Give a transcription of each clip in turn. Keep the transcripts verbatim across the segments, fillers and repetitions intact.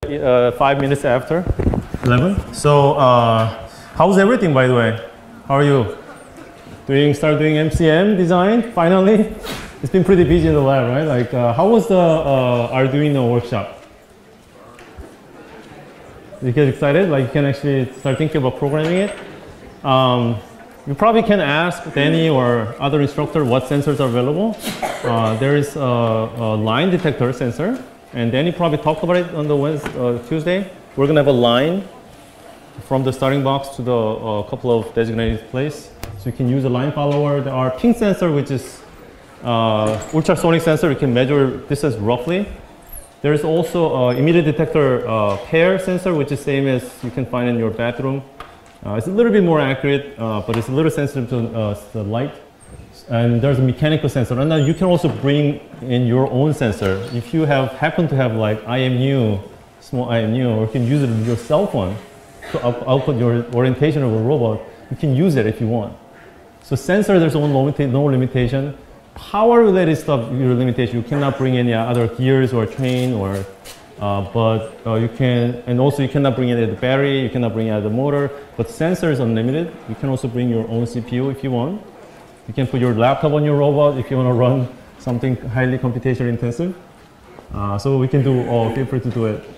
uh, five minutes after eleven. So, uh, how's everything, by the way? How are you? Doing, start doing M C M design, finally? It's been pretty busy in the lab, right? Like, uh, how was the uh, Arduino workshop? You get excited? Like, you can actually start thinking about programming it? Um, you probably can ask Danny or other instructor what sensors are available. Uh, there is a, a line detector sensor, and Danny probably talked about it on the Wednesday, uh, Tuesday. We're gonna have a line from the starting box to the uh, couple of designated place. So you can use a line follower. There are ping sensor, which is uh, ultrasonic sensor. You can measure distance roughly. There is also uh, immediate detector uh, pair sensor, which is same as you can find in your bathroom. Uh, it's a little bit more accurate, uh, but it's a little sensitive to uh, the light. And there's a mechanical sensor. And now you can also bring in your own sensor. If you have happen to have like I M U, small I M U, or you can use it with your cell phone to up output your orientation of a robot, you can use it if you want. So sensor, there's no, limita no limitation. Power related stuff, your limitation. You cannot bring any other gears or train, or uh, but uh, you can, and also you cannot bring in the battery, you cannot bring in the motor, but sensor is unlimited. You can also bring your own C P U if you want. You can put your laptop on your robot if you want to run something highly computation intensive. Uh, so we can do, oh, feel free to do it.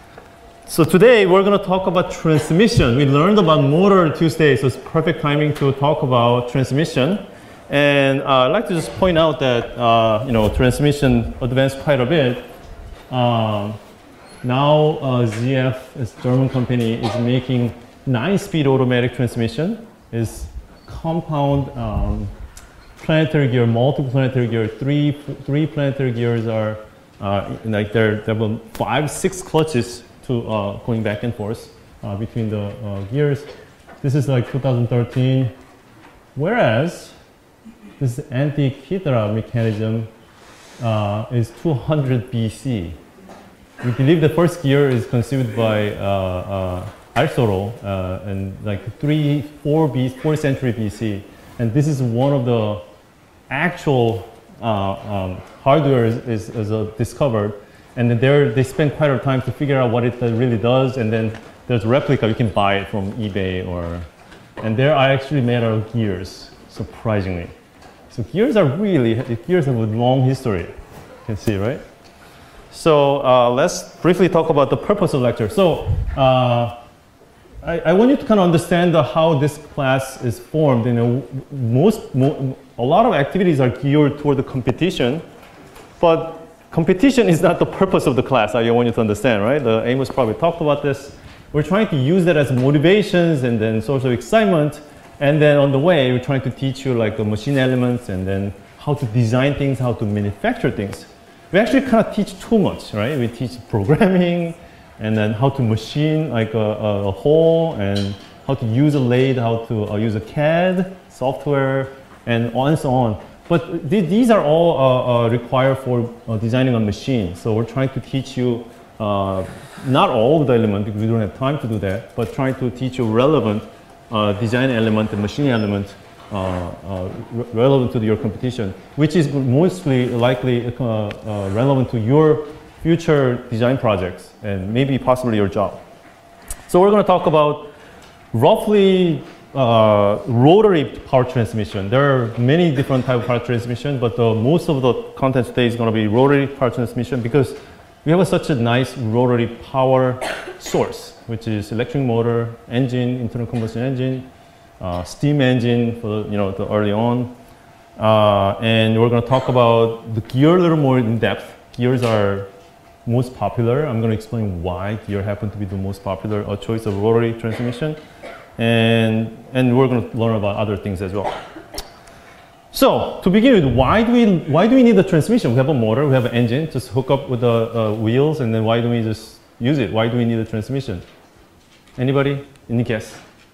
So today we're going to talk about transmission. We learned about motor Tuesday, so it's perfect timing to talk about transmission. And uh, I'd like to just point out that uh, you know, transmission advanced quite a bit. Um, now uh, Z F, this German company, is making nine-speed automatic transmission. Is compound um, planetary gear, multiple planetary gear. Three three planetary gears are uh, like there. There were five, six clutches to uh, going back and forth uh, between the uh, gears. This is like two thousand thirteen, whereas this Antikythera mechanism uh, is two hundred B C. We believe the first gear is conceived by uh, uh, Aristótle uh, in like three, four B, fourth century B C, and this is one of the actual uh, um, hardware is, is, is uh, discovered, and then there they spend quite a time to figure out what it really does, and then there's a replica you can buy it from eBay, or and there are actually made out of gears, surprisingly. So gears are really, gears have a long history, you can see, right? So uh, let's briefly talk about the purpose of lecture. So uh, I, I want you to kind of understand the, how this class is formed. You know, most, mo a lot of activities are geared toward the competition, but competition is not the purpose of the class. I want you to understand, right? The Amos probably talked about this. We're trying to use that as motivations and then source of excitement. And then on the way, we're trying to teach you like the machine elements and then how to design things, how to manufacture things. We actually kind of teach too much, right? We teach programming and then how to machine like a, a, a hole, and how to use a lathe, how to uh, use a C A D software, and on and so on. But th these are all uh, uh, required for uh, designing a machine. So we're trying to teach you uh, not all of the elements, because we don't have time to do that, but trying to teach you relevant uh, design element and machine element uh, uh, re relevant to your competition, which is mostly likely uh, uh, relevant to your future design projects and maybe possibly your job. So we're going to talk about roughly uh, rotary power transmission. There are many different types of power transmission, but the, most of the content today is going to be rotary power transmission, because we have a, such a nice rotary power source, which is electric motor, engine, internal combustion engine, uh, steam engine for the, you know, the early on. Uh, and we're going to talk about the gear a little more in depth. Gears are most popular. I'm going to explain why gear happen to be the most popular uh, choice of rotary transmission. And, and we're going to learn about other things as well. So to begin with, why do we why do we need the transmission? We have a motor, we have an engine, just hook up with the uh, wheels, and then why do we just use it? Why do we need a transmission? Anybody? Any guess?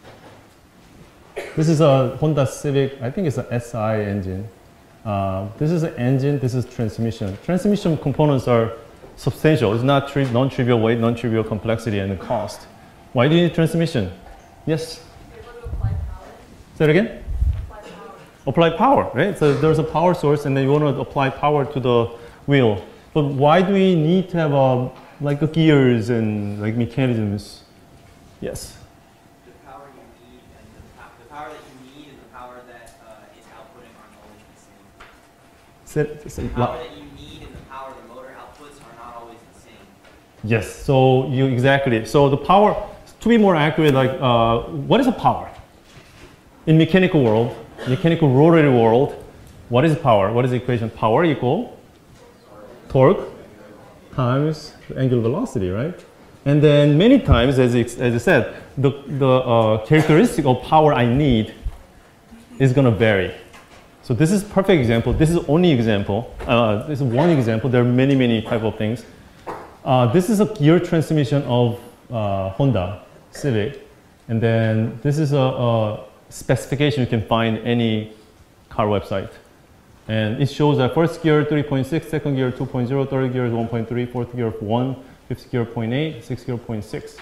This is a Honda Civic. I think it's an S I engine. Uh, this is an engine. This is transmission. Transmission components are substantial. It's not tri non-trivial weight, non-trivial complexity, and the cost. Why do you need transmission? Yes. Say it again. Apply power, right? So there's a power source, and then you want to apply power to the wheel. But why do we need to have a like uh, gears and like mechanisms. Yes. The power you need and the, po the power that you need and the power that uh, it's outputting aren't always the same. Say, say, The power that you need and the power the motor outputs are not always the same. Yes. So you exactly. So the power, to be more accurate, like uh, what is a power? In mechanical world, mechanical rotary world, what is power? What is the equation? Power equal torque times the angular velocity, right? And then many times, as, it, as I said, the, the uh, characteristic of power I need is going to vary. So this is perfect example. This is only example. Uh, this is one example. There are many, many type of things. Uh, this is a gear transmission of uh, Honda Civic. And then this is a, a specification you can find any car website. And it shows that first gear three point six, second gear two point zero, third gear is one point three, fourth gear one, fifth gear zero point eight, sixth gear zero point six.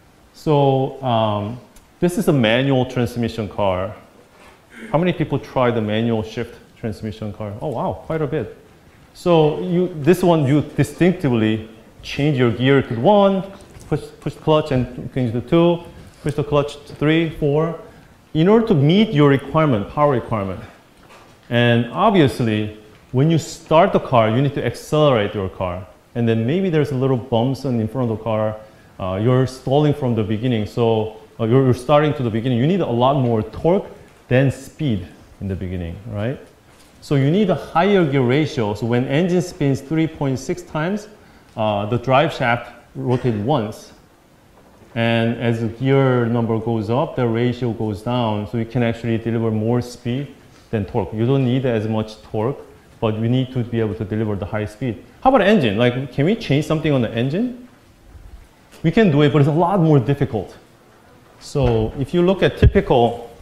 So um, this is a manual transmission car. How many people try the manual shift transmission car? Oh wow, quite a bit. So you, this one you distinctively change your gear to one, push, push the clutch and change to two, push the clutch to three, four, in order to meet your requirement, power requirement. And obviously, when you start the car, you need to accelerate your car. And then maybe there's a little bumps in front of the car. Uh, you're stalling from the beginning. So uh, you're, you're starting to the beginning. You need a lot more torque than speed in the beginning, right? So you need a higher gear ratio. So when engine spins three point six times, uh, the drive shaft rotates once. And as the gear number goes up, the ratio goes down. So you can actually deliver more speed than torque. You don't need as much torque, but you need to be able to deliver the high speed. How about engine? Like, can we change something on the engine? We can do it, but it's a lot more difficult. So if you look at typical,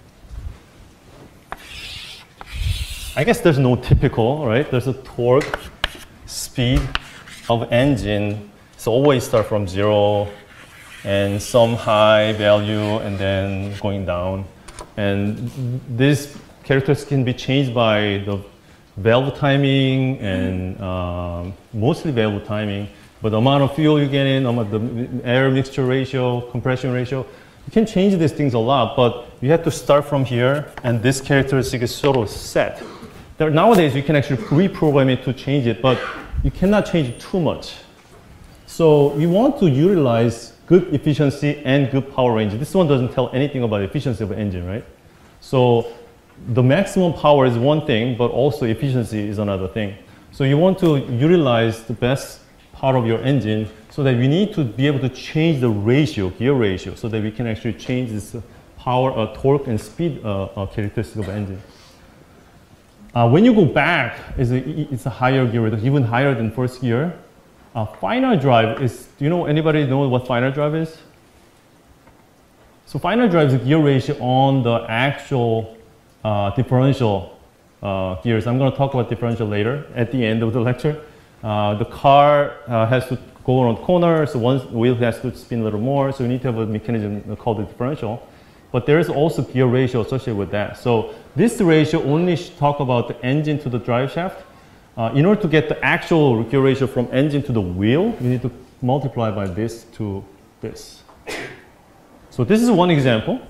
I guess there's no typical, right? There's a torque, speed of engine. It's always start from zero and some high value and then going down. And this characteristics can be changed by the valve timing and um, mostly valve timing, but the amount of fuel you get in, the air mixture ratio, compression ratio, you can change these things a lot, but you have to start from here, and this characteristic is sort of set. There, nowadays, you can actually reprogram it to change it, but you cannot change it too much. So you want to utilize good efficiency and good power range. This one doesn't tell anything about efficiency of an engine, right? So the maximum power is one thing, but also efficiency is another thing. So you want to utilize the best part of your engine so that we need to be able to change the ratio, gear ratio, so that we can actually change this power, uh, torque, and speed uh, uh, characteristic of the engine. Uh, when you go back, it's a, it's a higher gear rate, even higher than first gear. Uh, final drive is, do you know, anybody know what final drive is? So final drive is a gear ratio on the actual Uh, differential uh, gears. I'm going to talk about differential later at the end of the lecture. Uh, the car uh, has to go around corners, so one wheel has to spin a little more, so you need to have a mechanism called the differential. But there is also gear ratio associated with that. So this ratio only talk about the engine to the drive shaft. Uh, in order to get the actual gear ratio from engine to the wheel, you need to multiply by this to this. So this is one example.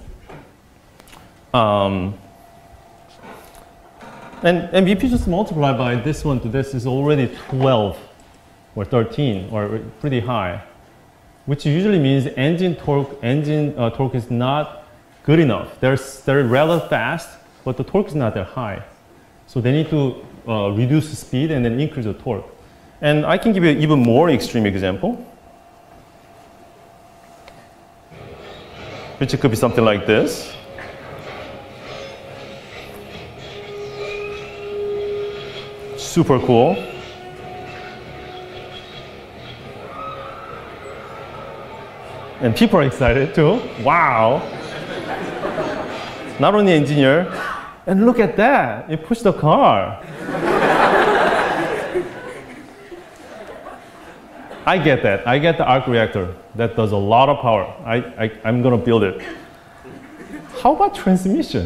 Um, And, and if you just multiply by this one to this, is already twelve or thirteen or pretty high, which usually means engine torque, engine uh, torque is not good enough. They're, they're rather fast, but the torque is not that high. So they need to uh, reduce the speed and then increase the torque. And I can give you an even more extreme example, which could be something like this. Super cool. And people are excited too. Wow. Not only engineer, and look at that, it pushed the car. I get that. I get the arc reactor. That does a lot of power. I, I, I'm gonna build it. How about transmission?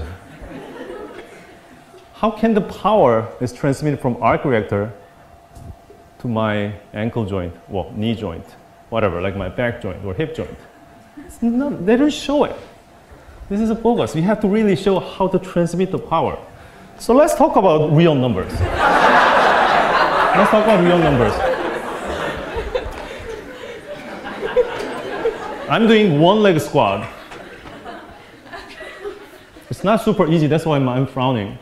How can the power is transmitted from arc reactor to my ankle joint, well, knee joint, whatever, like my back joint or hip joint. It's not, they don't show it. This is a bogus. We have to really show how to transmit the power. So let's talk about real numbers. Let's talk about real numbers. I'm doing one leg squat. It's not super easy, that's why I'm, I'm frowning.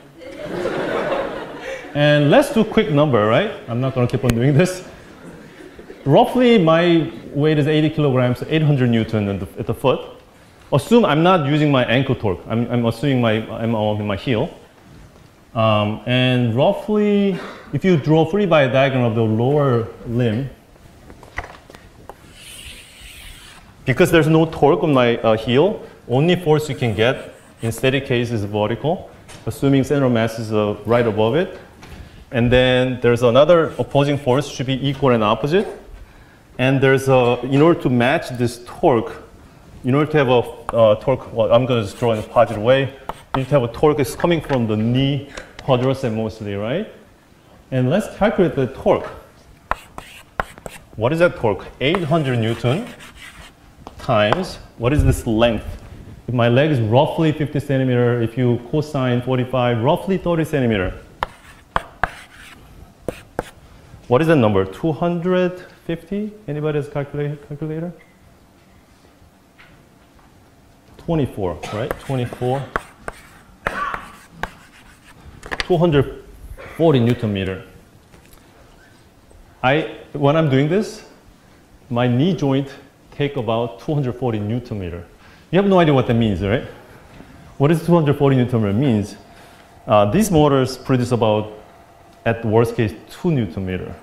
And let's do a quick number, right? I'm not gonna keep on doing this. Roughly my weight is eighty kilograms, eight hundred newton at the, at the foot. Assume I'm not using my ankle torque. I'm, I'm assuming my, I'm on my heel. Um, and roughly, if you draw free body diagram of the lower limb, because there's no torque on my uh, heel, only force you can get in steady case is vertical, assuming center of mass is uh, right above it. And then there's another opposing force, should be equal and opposite. And there's a, in order to match this torque, in order to have a uh, torque, well, I'm going to just draw in a positive way. You need to have a torque is coming from the knee quadricep mostly, right? And let's calculate the torque. What is that torque? eight hundred newton times, what is this length? If my leg is roughly fifty centimeter, if you cosine forty-five, roughly thirty centimeter. What is that number? two hundred fifty? Anybody has a calculator? twenty-four, right? twenty-four. two hundred forty newton meter. I, when I'm doing this, my knee joint take about two hundred forty newton meter. You have no idea what that means, right? What does two hundred forty newton meter means? Uh, these motors produce about, at the worst case, two newton meter.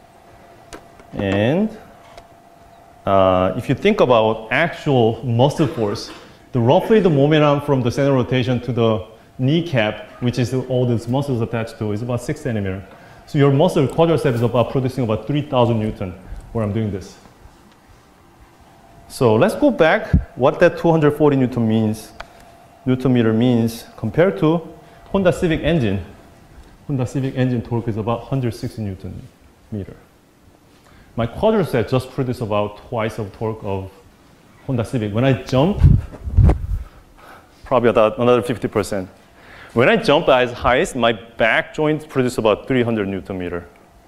And uh, if you think about actual muscle force, the roughly the momentum from the center rotation to the kneecap, which is all these muscles attached to, is about six centimeter. So your muscle quadricep is about producing about three thousand newton where I'm doing this. So let's go back what that two hundred forty newton means, newton meter means compared to Honda Civic engine. Honda Civic engine torque is about one hundred sixty newton meter. My quadricep just produced about twice of torque of Honda Civic. When I jump, probably about another fifty percent. When I jump as high, my back joint produce about three hundred newton meter.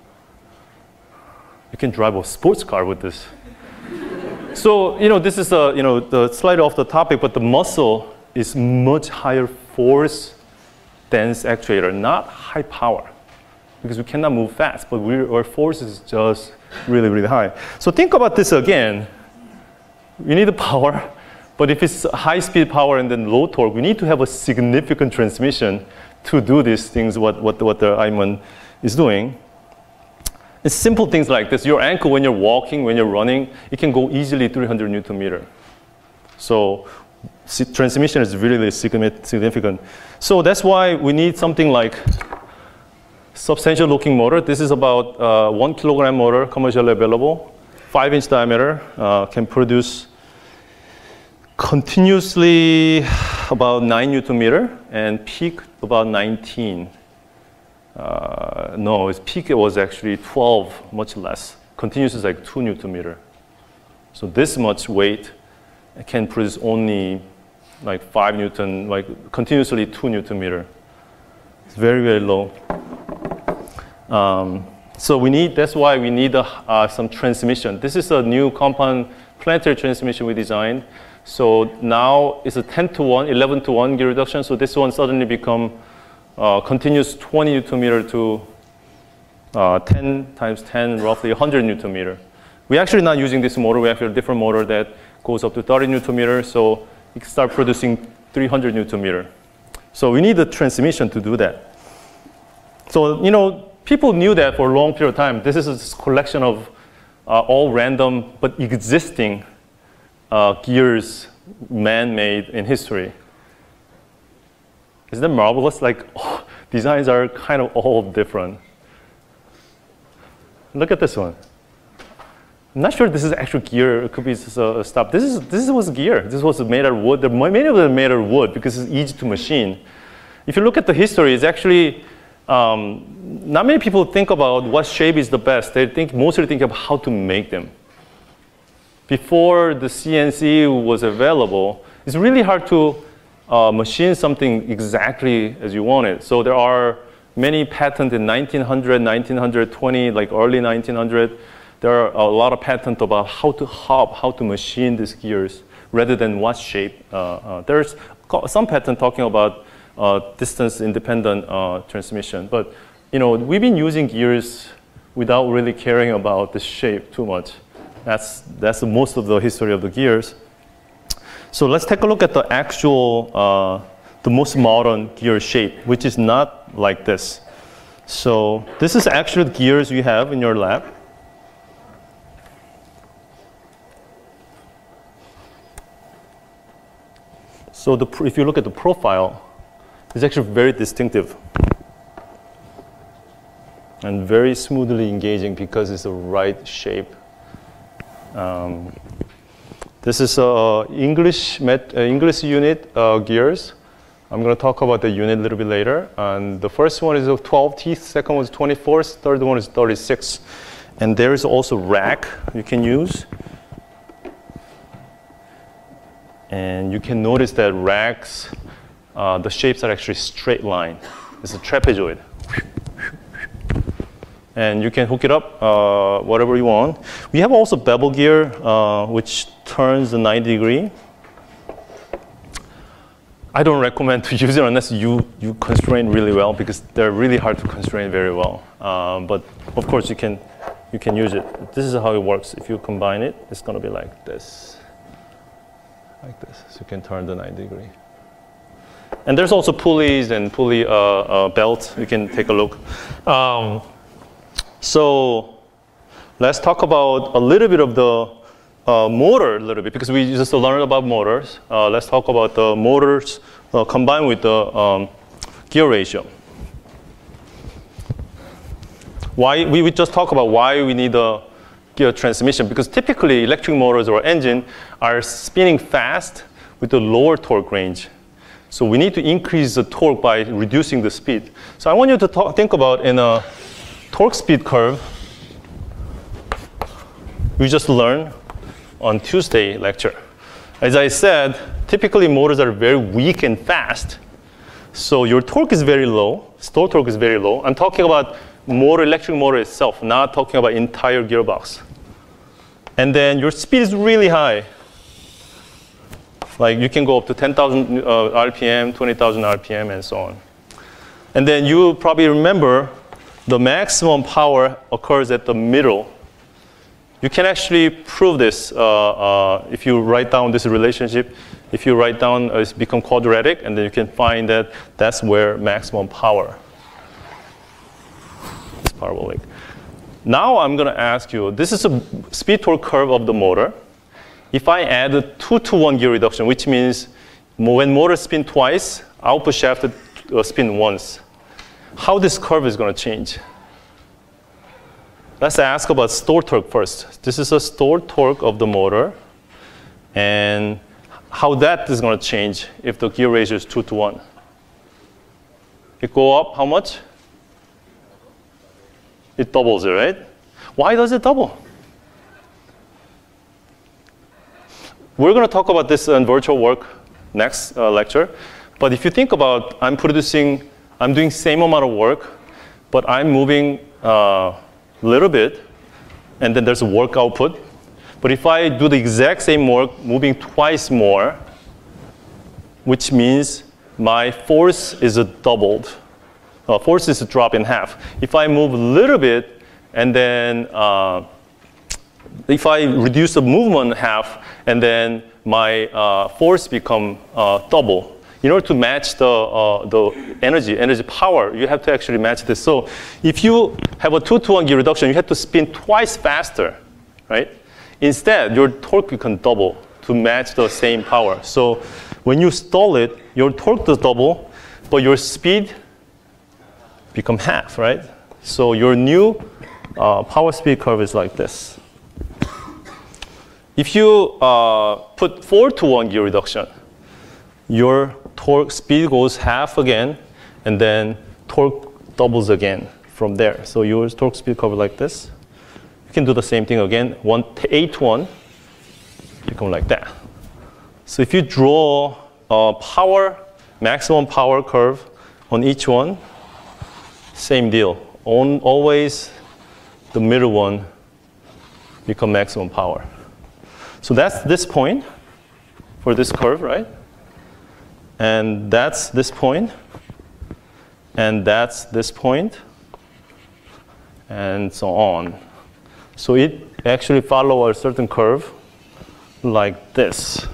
You can drive a sports car with this. So, you know, this is a, you know, the slide off the topic, but the muscle is much higher force dense actuator, not high power, because we cannot move fast, but we, our force is just really, really high. So think about this again. We need the power. But if it's high speed power and then low torque, we need to have a significant transmission to do these things, what, what, what the Iman is doing. It's simple things like this. Your ankle, when you're walking, when you're running, it can go easily three hundred newton meter. So transmission is really significant. So that's why we need something like substantial looking motor. This is about uh, one kilogram motor, commercially available, five inch diameter, uh, can produce continuously about nine newton meter and peak about nineteen. Uh, no, its peak it was actually twelve, much less. Continuous is like two newton meter. So this much weight can produce only like five newton, like continuously two newton meter. It's very, very low. Um, so we need, that's why we need uh, uh, some transmission. This is a new compound planetary transmission we designed. So now it's a ten to one, eleven to one gear reduction. So this one suddenly become uh, continuous twenty newton meter to uh, ten times ten, roughly one hundred newton meter. We're actually not using this motor. We have a different motor that goes up to thirty newton meter. So it can start producing three hundred newton meter. So we need the transmission to do that. So, you know, people knew that for a long period of time. This is a collection of uh, all random but existing Uh, gears man-made in history. Isn't that marvelous? Like, oh, designs are kind of all different. Look at this one. I'm not sure this is actual gear. It could be just a, a stop. This is this was gear. This was made out of wood. Many of them are made out of wood because it's easy to machine. If you look at the history, it's actually um, not many people think about what shape is the best. They think mostly think about how to make them. Before the C N C was available, it's really hard to uh, machine something exactly as you want it. So there are many patents in nineteen hundred, nineteen twenty, like early nineteen hundred. There are a lot of patents about how to hop, how to machine these gears rather than what shape. Uh, uh, there's some patent talking about uh, distance-independent uh, transmission. But you know, we've been using gears without really caring about the shape too much. That's, that's the most of the history of the gears. So let's take a look at the actual, uh, the most modern gear shape, which is not like this. So this is actually the gears you have in your lab. So the, if you look at the profile, it's actually very distinctive and very smoothly engaging because it's the right shape. Um, this is uh, English, met, uh, English unit uh, gears. I'm going to talk about the unit a little bit later. And the first one is of twelve teeth, second one is twenty-four, third one is thirty-six. And there is also rack you can use. And you can notice that racks, uh, the shapes are actually straight line. It's a trapezoid. And you can hook it up uh, whatever you want. We have also bevel gear, uh, which turns the ninety degree. I don't recommend to use it unless you, you constrain really well, because they're really hard to constrain very well. Um, but of course, you can, you can use it. This is how it works. If you combine it, it's going to be like this. Like this. So you can turn the ninety degree. And there's also pulleys and pulley uh, uh, belts. You can take a look. Um, so let's talk about a little bit of the uh, motor a little bit, because we just learned about motors. Uh, let's talk about the motors uh, combined with the um, gear ratio. Why we, we just talk about why we need a gear transmission, because typically electric motors or engine are spinning fast with a lower torque range. So we need to increase the torque by reducing the speed. So I want you to talk, think about in a torque speed curve we just learned on Tuesday lecture. As I said, typically motors are very weak and fast. So your torque is very low, store torque is very low. I'm talking about motor, electric motor itself, not talking about entire gearbox. And then your speed is really high. Like you can go up to ten thousand uh, R P M, twenty thousand R P M, and so on. And then you probably remember the maximum power occurs at the middle. You can actually prove this uh, uh, if you write down this relationship. If you write down, uh, it's become quadratic, and then you can find that that's where maximum power. It's parabolic. Now I'm going to ask you, this is a speed torque curve of the motor. If I add a two to one gear reduction, which means when motor spin twice, output shaft uh, spin once, how this curve is going to change? Let's ask about store torque first. This is a store torque of the motor, and how that is going to change if the gear ratio is two to one. It go up how much? It doubles it, right? Why does it double? We're going to talk about this in virtual work next uh, lecture. But if you think about, I'm producing, I'm doing same amount of work, but I'm moving a uh, little bit, and then there's a work output. But if I do the exact same work, moving twice more, which means my force is a doubled. Uh, force is a drop in half. If I move a little bit, and then uh, if I reduce the movement half, and then my uh, force become uh, double. In order to match the, uh, the energy, energy power, you have to actually match this. So if you have a two to one gear reduction, you have to spin twice faster, right? Instead, your torque becomes double to match the same power. So when you stall it, your torque does double, but your speed become half, right? So your new uh, power speed curve is like this. If you uh, put four to one gear reduction, your torque speed goes half again, and then torque doubles again from there. So your torque speed curve like this. You can do the same thing again. One, eight one become like that. So if you draw a power, maximum power curve on each one, same deal. On, always the middle one become maximum power. So that's this point for this curve, right? And that's this point. And that's this point. And so on. So it actually follows a certain curve like this.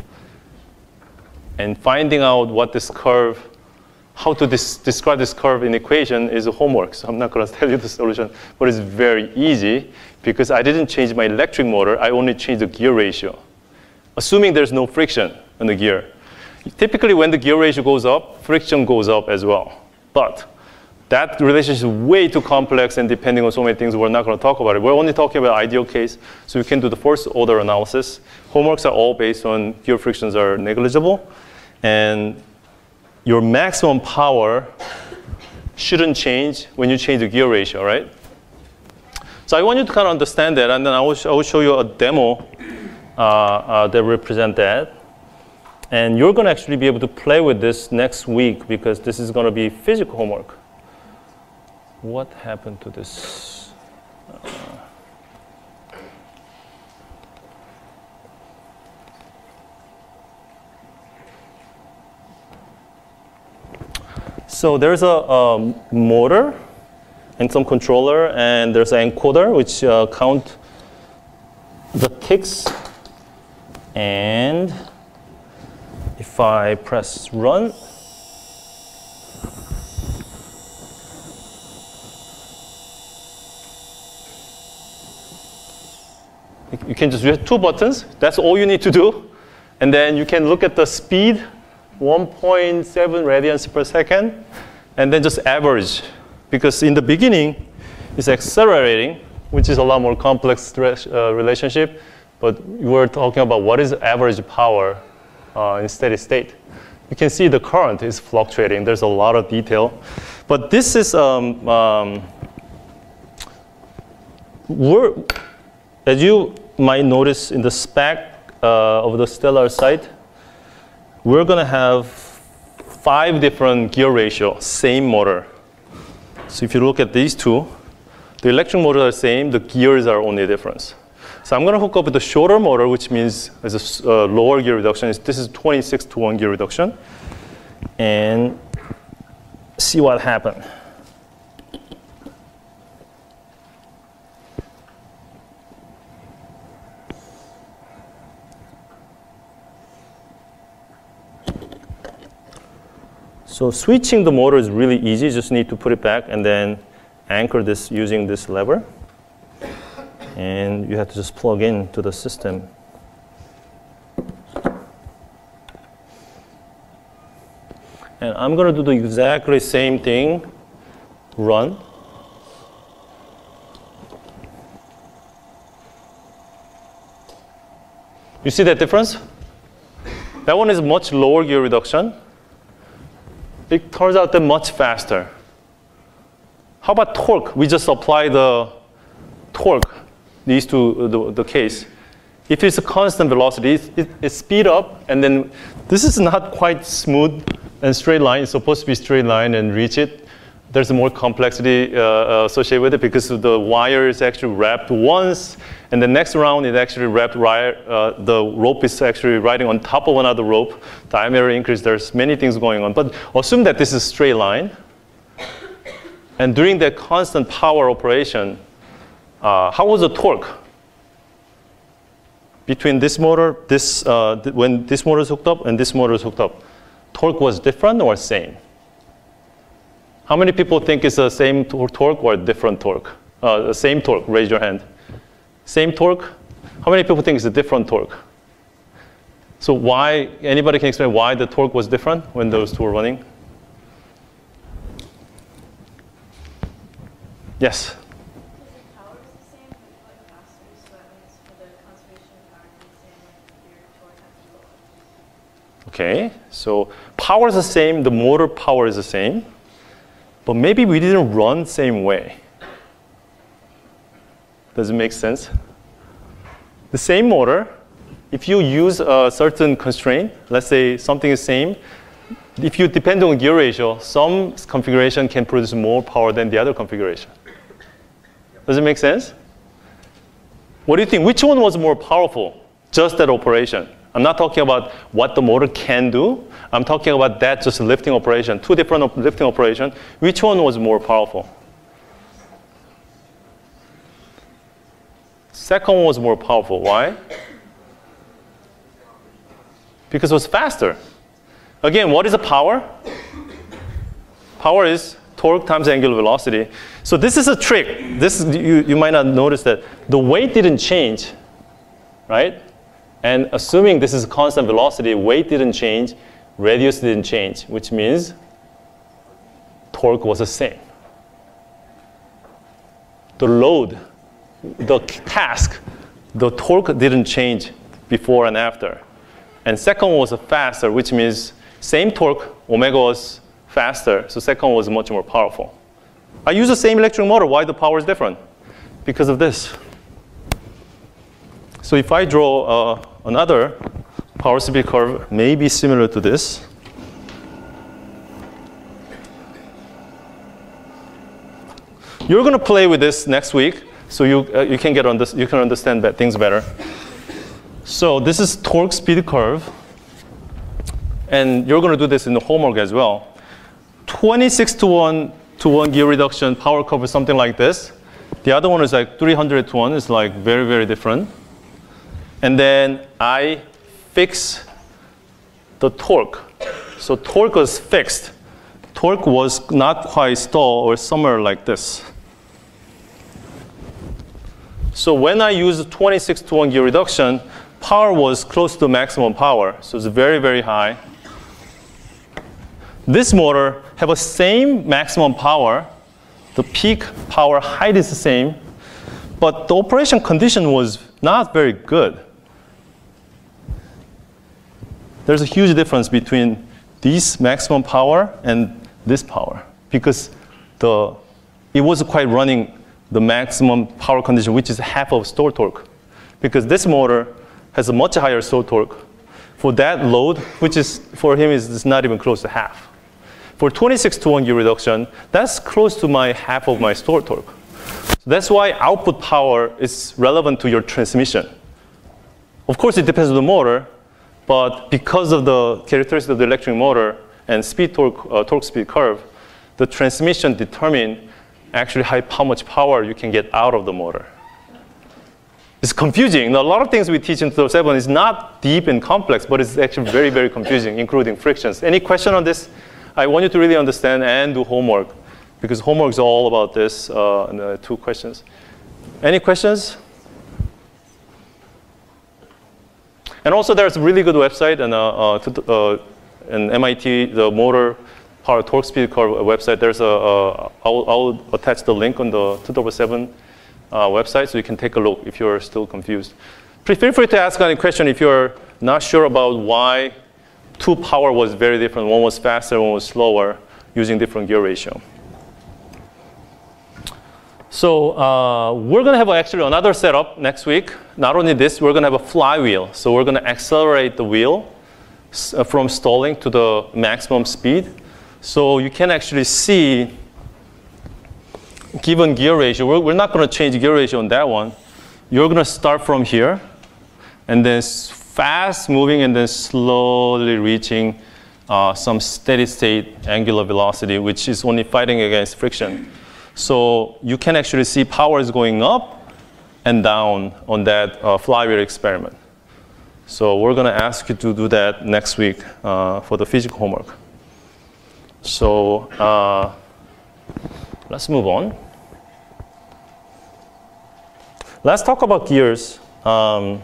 And finding out what this curve, how to dis describe this curve in equation is a homework. So I'm not going to tell you the solution, but it's very easy because I didn't change my electric motor. I only changed the gear ratio, assuming there's no friction in the gear. Typically, when the gear ratio goes up, friction goes up as well. But that relationship is way too complex and depending on so many things, we're not going to talk about it. We're only talking about ideal case, so we can do the first order analysis. Homeworks are all based on gear frictions are negligible. And your maximum power shouldn't change when you change the gear ratio, right? So I want you to kind of understand that, and then I will, sh I will show you a demo uh, uh, that represent that. And you're going to actually be able to play with this next week because this is going to be physical homework. What happened to this? Uh, so there's a, a motor and some controller, and there's an encoder which uh, count the ticks. And if I press run, you can just use two buttons. That's all you need to do. And then you can look at the speed, one point seven radians per second, and then just average. Because in the beginning, it's accelerating, which is a lot more complex uh, relationship. But we're talking about what is average power uh, in steady state. You can see the current is fluctuating. There's a lot of detail. But this is, um, um, we're, as you might notice in the spec uh, of the Stellar site, we're going to have five different gear ratio, same motor. So if you look at these two, the electric motors are the same, the gears are only a difference. So I'm going to hook up with the shorter motor, which means there's a uh, lower gear reduction. This is twenty-six to one gear reduction. And see what happened. So switching the motor is really easy. You just need to put it back and then anchor this using this lever. And you have to just plug in to the system. And I'm going to do the exactly same thing, run. You see that difference? That one is much lower gear reduction. It turns out that much faster. How about torque? We just apply the torque, these two, the, the case. If it's a constant velocity, it, it, it speed up, and then this is not quite smooth and straight line. It's supposed to be straight line and reach it. There's more complexity uh, associated with it because the wire is actually wrapped once, and the next round it actually wrapped wire. Uh, the rope is actually riding on top of another rope. Diameter increase. There's many things going on. But assume that this is straight line, and during that constant power operation, uh, how was the torque between this motor, this uh, th when this motor is hooked up and this motor is hooked up? Torque was different or same? How many people think it's the same tor torque or different torque? Uh, the same torque, raise your hand. Same torque? How many people think it's a different torque? So why, anybody can explain why the torque was different when those two were running? Yes? Okay, so power is the same, the motor power is the same. but maybe we didn't run same way. Does it make sense? The same motor, if you use a certain constraint, let's say something is same, if you depend on gear ratio, some configuration can produce more power than the other configuration. Does it make sense? What do you think? Which one was more powerful? Just that operation. I'm not talking about what the motor can do. I'm talking about that just lifting operation, two different op lifting operations. Which one was more powerful? Second one was more powerful. Why? Because it was faster. Again, what is the power? Power is torque times angular velocity. So this is a trick. This is, you, you might not notice that the weight didn't change, right? And assuming this is a constant velocity, weight didn't change, radius didn't change, which means torque was the same. The load, the task, the torque didn't change before and after. And second one was faster, which means same torque, omega was faster, so second one was much more powerful. I use the same electric motor. Why the power is different? Because of this. So if I draw uh, another power speed curve, maybe similar to this. You're going to play with this next week, so you, uh, you, can, get under you can understand that things better. So this is torque speed curve. And you're going to do this in the homework as well. twenty-six to one to one gear reduction power curve is something like this. The other one is like three hundred to one. It's like very, very different. And then I fix the torque. So torque was fixed. Torque was not quite stall or somewhere like this. So when I use twenty-six to one gear reduction, power was close to maximum power. So it's very, very high. This motor have a same maximum power. The peak power height is the same, but the operation condition was not very good. There's a huge difference between this maximum power and this power because the, it wasn't quite running the maximum power condition, which is half of store torque. Because this motor has a much higher store torque. For that load, which is for him is, is not even close to half. For twenty-six to one gear reduction, that's close to my half of my store torque. So that's why output power is relevant to your transmission. Of course, it depends on the motor, but because of the characteristics of the electric motor and speed torque, uh, torque speed curve, the transmission determine actually how, how much power you can get out of the motor. It's confusing. Now, a lot of things we teach in two oh seven is not deep and complex, but it's actually very, very confusing, including frictions. Any question on this? I want you to really understand and do homework, because homework is all about this, uh, and, uh, two questions. Any questions? And also, there's a really good website, and uh, uh, to, uh, an M I T, the motor power torque speed curve website. There's a, uh, I'll, I'll attach the link on the two oh seven uh, website, so you can take a look if you're still confused. Feel free to ask any question if you're not sure about why two power was very different. One was faster, one was slower, using different gear ratio. So uh, we're going to have actually another setup next week. Not only this, we're going to have a flywheel. So we're going to accelerate the wheel uh, from stalling to the maximum speed. So you can actually see, given gear ratio, we're, we're not going to change gear ratio on that one. You're going to start from here, and then fast moving and then slowly reaching uh, some steady state angular velocity, which is only fighting against friction. So you can actually see power is going up and down on that uh, flywheel experiment. So we're going to ask you to do that next week uh, for the physical homework. So uh, let's move on. Let's talk about gears. Um,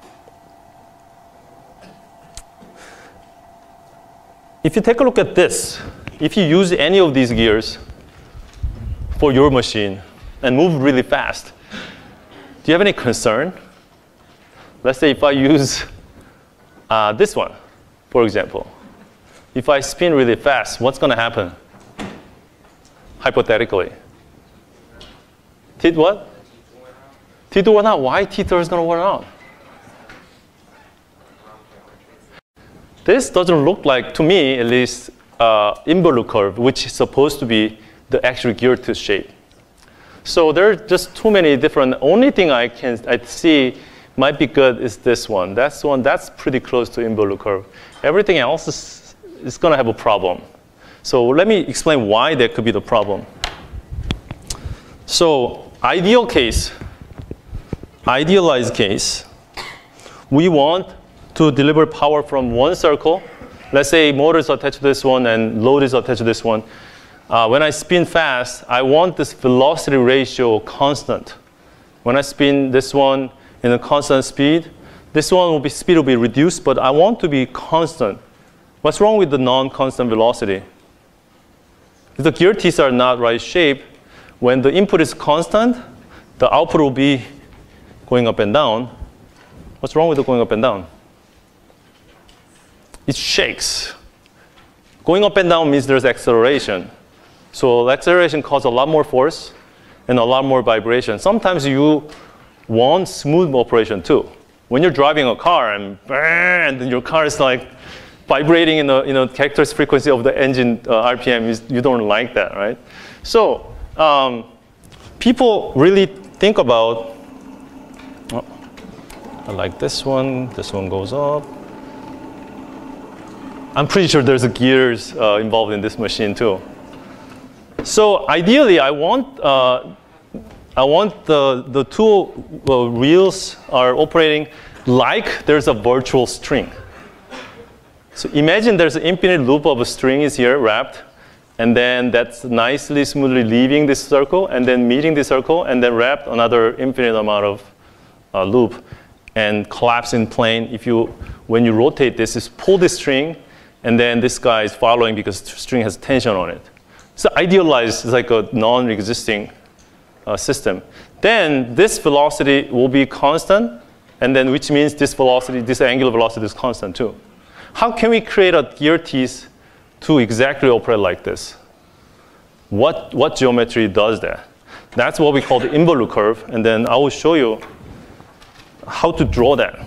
If you take a look at this, if you use any of these gears for your machine and move really fast, do you have any concern? Let's say if I use uh, this one, for example. If I spin really fast, what's going to happen? hypothetically? T what? T two went out. Why T three is going to wear out? This doesn't look like, to me at least, uh, involute curve, which is supposed to be the actual gear tooth shape. So there are just too many different. Only thing I can I see might be good is this one. That's one that's pretty close to involute curve. Everything else is, is going to have a problem. So let me explain why that could be the problem. So ideal case, idealized case, we want to deliver power from one circle. Let's say motor is attached to this one and load is attached to this one. Uh, when I spin fast, I want this velocity ratio constant. When I spin this one in a constant speed, this one will be speed will be reduced, but I want to be constant. What's wrong with the non-constant velocity? If the gear teeth are not right shape, when the input is constant, the output will be going up and down. What's wrong with the going up and down? It shakes. Going up and down means there's acceleration. So acceleration causes a lot more force and a lot more vibration. Sometimes you want smooth operation too. When you're driving a car and, and then your car is like vibrating in the you know, characteristic frequency of the engine uh, R P M, you, you don't like that, right? So um, people really think about, oh, I like this one, this one goes up. I'm pretty sure there's a gears uh, involved in this machine too. So ideally, I want uh, I want the the two uh, wheels are operating like there's a virtual string. So imagine there's an infinite loop of a string is here wrapped, and then that's nicely, smoothly leaving this circle, and then meeting this circle, and then wrapped another infinite amount of uh, loop, and collapse in plane. If you when you rotate this, is pull this string. And then this guy is following because the string has tension on it. So idealized is like a non-existing uh, system. Then this velocity will be constant, and then which means this velocity, this angular velocity is constant too. How can we create a gear teeth to exactly operate like this? What, what geometry does that? That's what we call the involute curve, and then I will show you how to draw that.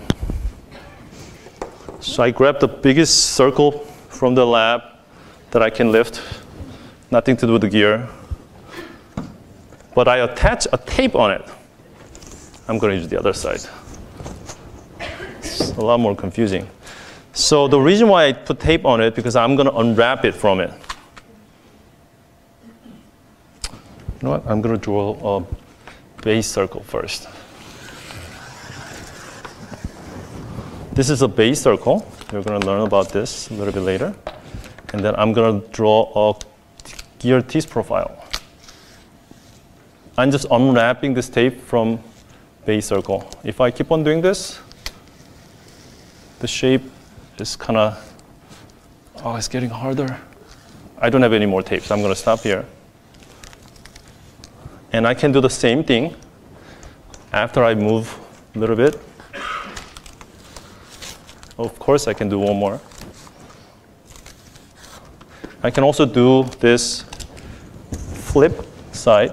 So I grab the biggest circle from the lab that I can lift, nothing to do with the gear. But I attach a tape on it. I'm going to use the other side. It's a lot more confusing. So the reason why I put tape on it, because I'm going to unwrap it from it. You know what? I'm going to draw a base circle first. This is a base circle. We're going to learn about this a little bit later. And then I'm going to draw a gear teeth profile. I'm just unwrapping this tape from base circle. If I keep on doing this, the shape is kind of, oh, it's getting harder. I don't have any more tape, so I'm going to stop here. And I can do the same thing after I move a little bit. Of course, I can do one more. I can also do this flip side.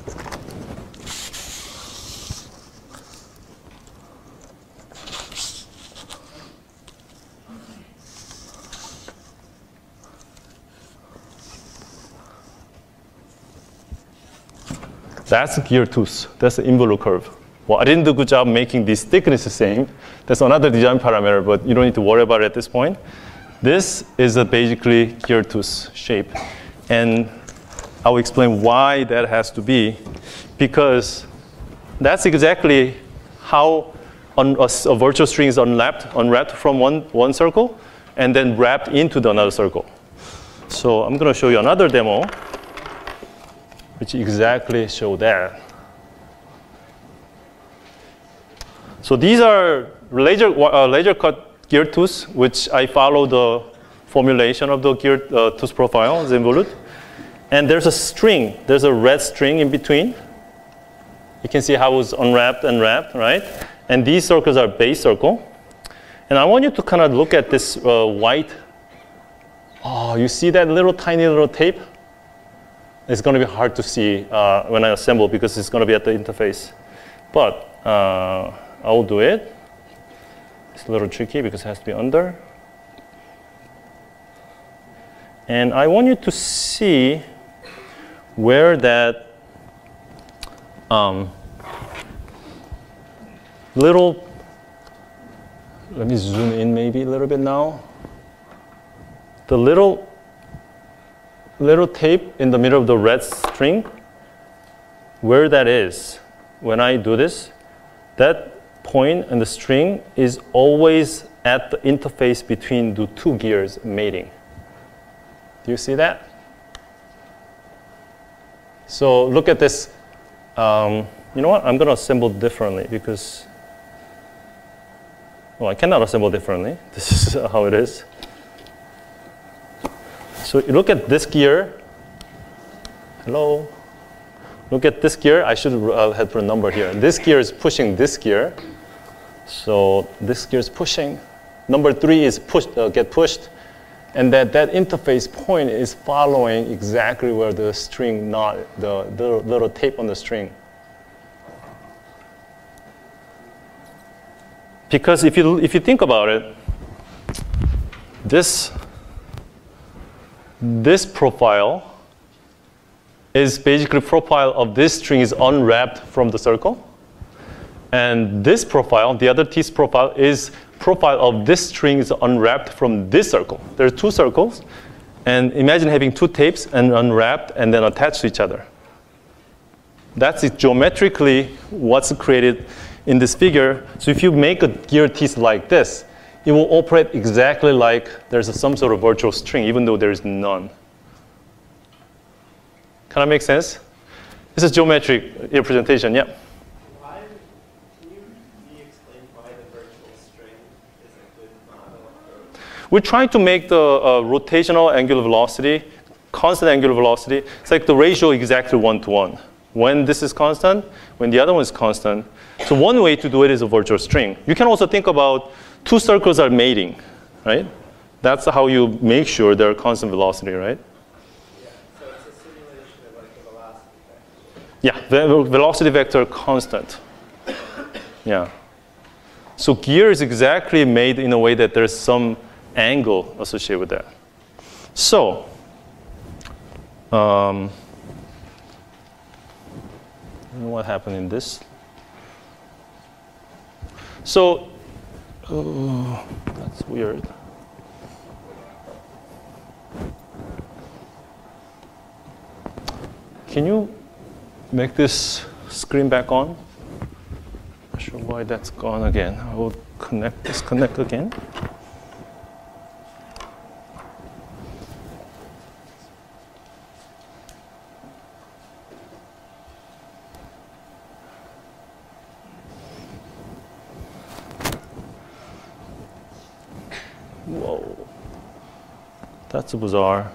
That's the gear tooth. That's the involute curve. Well, I didn't do a good job making this thickness the same. That's another design parameter, but you don't need to worry about it at this point. This is a basically gear tooth shape. And I will explain why that has to be, because that's exactly how a, a virtual string is unwrapped, unwrapped from one, one circle and then wrapped into the another circle. So I'm going to show you another demo, which exactly show that. So these are laser, uh, laser cut gear tooths, which I follow the formulation of the gear uh, tooth profile, the involute. And there's a string. There's a red string in between. You can see how it's unwrapped and wrapped, right? And these circles are base circle. And I want you to kind of look at this uh, white. Oh, you see that little tiny little tape? it's going to be hard to see uh, when I assemble because it's going to be at the interface. But uh, I'll do it. It's a little tricky because it has to be under. And I want you to see where that um, little, let me zoom in maybe a little bit now. The little, little tape in the middle of the red string, where that is, when I do this, that point in the string is always at the interface between the two gears mating. Do you see that? So look at this. Um, you know what? I'm going to assemble differently because, well, I cannot assemble differently. This is how it is. So you look at this gear. Hello. Look at this gear. I should uh, have put a number here. This gear is pushing this gear. So this gear is pushing. Number three is push, uh, get pushed. And that, that interface point is following exactly where the string knot, the, the little tape on the string. Because if you, if you think about it, this, this profile is basically profile of this string is unwrapped from the circle. And this profile, the other T's profile, is profile of this string is unwrapped from this circle. There are two circles. And imagine having two tapes and unwrapped and then attached to each other. That's it, geometrically what's created in this figure. So if you make a gear teeth like this, it will operate exactly like there's a, some sort of virtual string, even though there is none. Can that make sense? This is geometric representation, yeah. Why, can you re-explain why the virtual string is a good model? We're trying to make the uh, rotational angular velocity, constant angular velocity. It's like the ratio exactly one to one. When this is constant, when the other one is constant. So one way to do it is a virtual string. You can also think about two circles are mating, right? That's how you make sure they're constant velocity, right? Yeah, so it's a simulation of like the velocity vector. Yeah, the velocity vector constant. Yeah. So gear is exactly made in a way that there's some angle associated with that. So, um, I don't know what happened in this. So, uh, that's weird. Can you make this screen back on? Not sure why that's gone again. I will connect, disconnect again. Whoa, that's bizarre.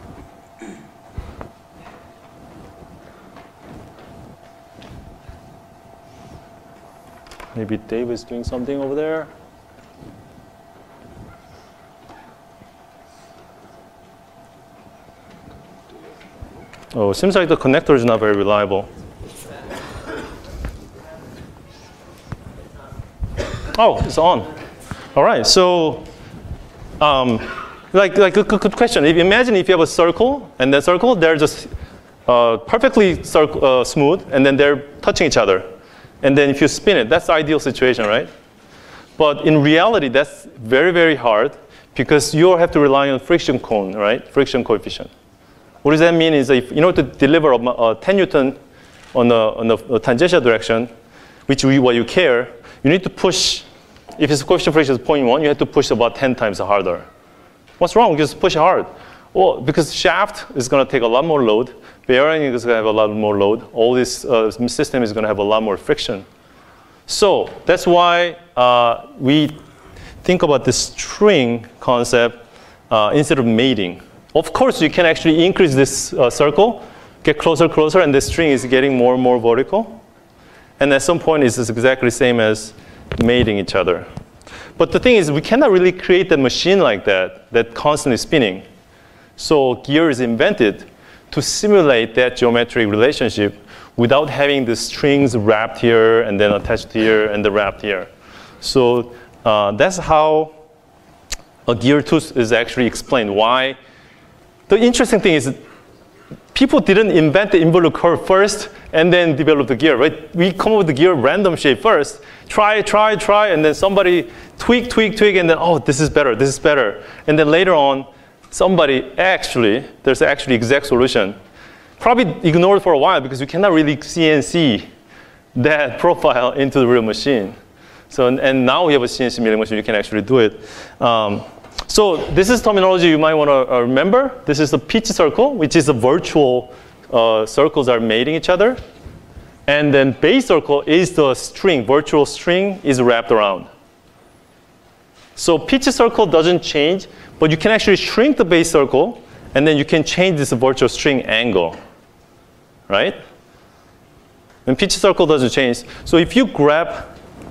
Maybe Dave is doing something over there. Oh, it seems like the connector is not very reliable. Oh, it's on. All right, so um, like, like a good question. If you imagine if you have a circle, and that circle, they're just uh, perfectly circle, uh, smooth, and then they're touching each other. And then if you spin it, that's the ideal situation, right? But in reality, that's very, very hard because you have to rely on friction cone, right? Friction coefficient. What does that mean is that if, in order to deliver a, a ten Newton on the, on the tangential direction, which we, what you care, you need to push, if its coefficient friction is zero point one, you have to push about ten times harder. What's wrong? Just push hard. Well, because shaft is going to take a lot more load. Bearing is going to have a lot more load. All this uh, system is going to have a lot more friction. So that's why uh, we think about the string concept uh, instead of mating. Of course, you can actually increase this uh, circle, get closer, closer, and the string is getting more and more vertical. And at some point, it's exactly the same as mating each other. But the thing is, we cannot really create a machine like that, that constantly spinning. So gear is invented to simulate that geometric relationship without having the strings wrapped here and then attached here and then wrapped here. So uh, that's how a gear tooth is actually explained. Why? The interesting thing is people didn't invent the involute curve first and then develop the gear, right? We come up with the gear random shape first. Try, try, try, and then somebody tweak, tweak, tweak, and then, oh, this is better, this is better. And then later on, somebody actually, there's actually exact solution. Probably ignored for a while because you cannot really C N C that profile into the real machine. So, and, and now we have a C N C milling machine, you can actually do it. Um, so this is terminology you might want to uh, remember. This is the pitch circle, which is the virtual uh, circles are mating each other. And then base circle is the string, virtual string is wrapped around. So pitch circle doesn't change, but you can actually shrink the base circle, and then you can change this virtual string angle, right? And pitch circle doesn't change. So if you grab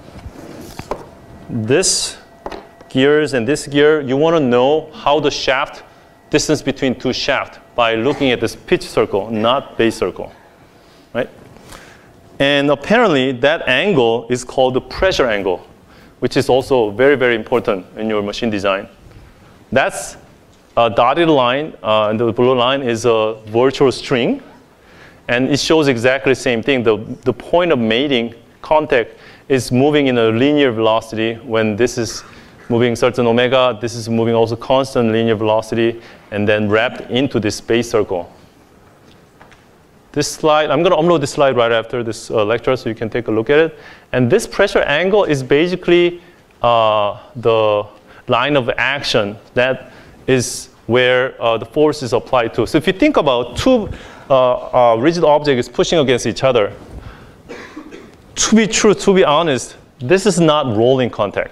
this gears and this gear, you want to know how the shaft, distance between two shafts by looking at this pitch circle, not base circle, right? And apparently that angle is called the pressure angle, which is also very, very important in your machine design. That's a dotted line, uh, and the blue line is a virtual string. And it shows exactly the same thing. The, the point of mating contact is moving in a linear velocity when this is moving certain omega, this is moving also constant linear velocity, and then wrapped into this base circle. This slide, I'm going to upload this slide right after this uh, lecture so you can take a look at it. And this pressure angle is basically uh, the line of action that is where uh, the force is applied to. So if you think about two uh, uh, rigid objects pushing against each other, to be true, to be honest, this is not rolling contact.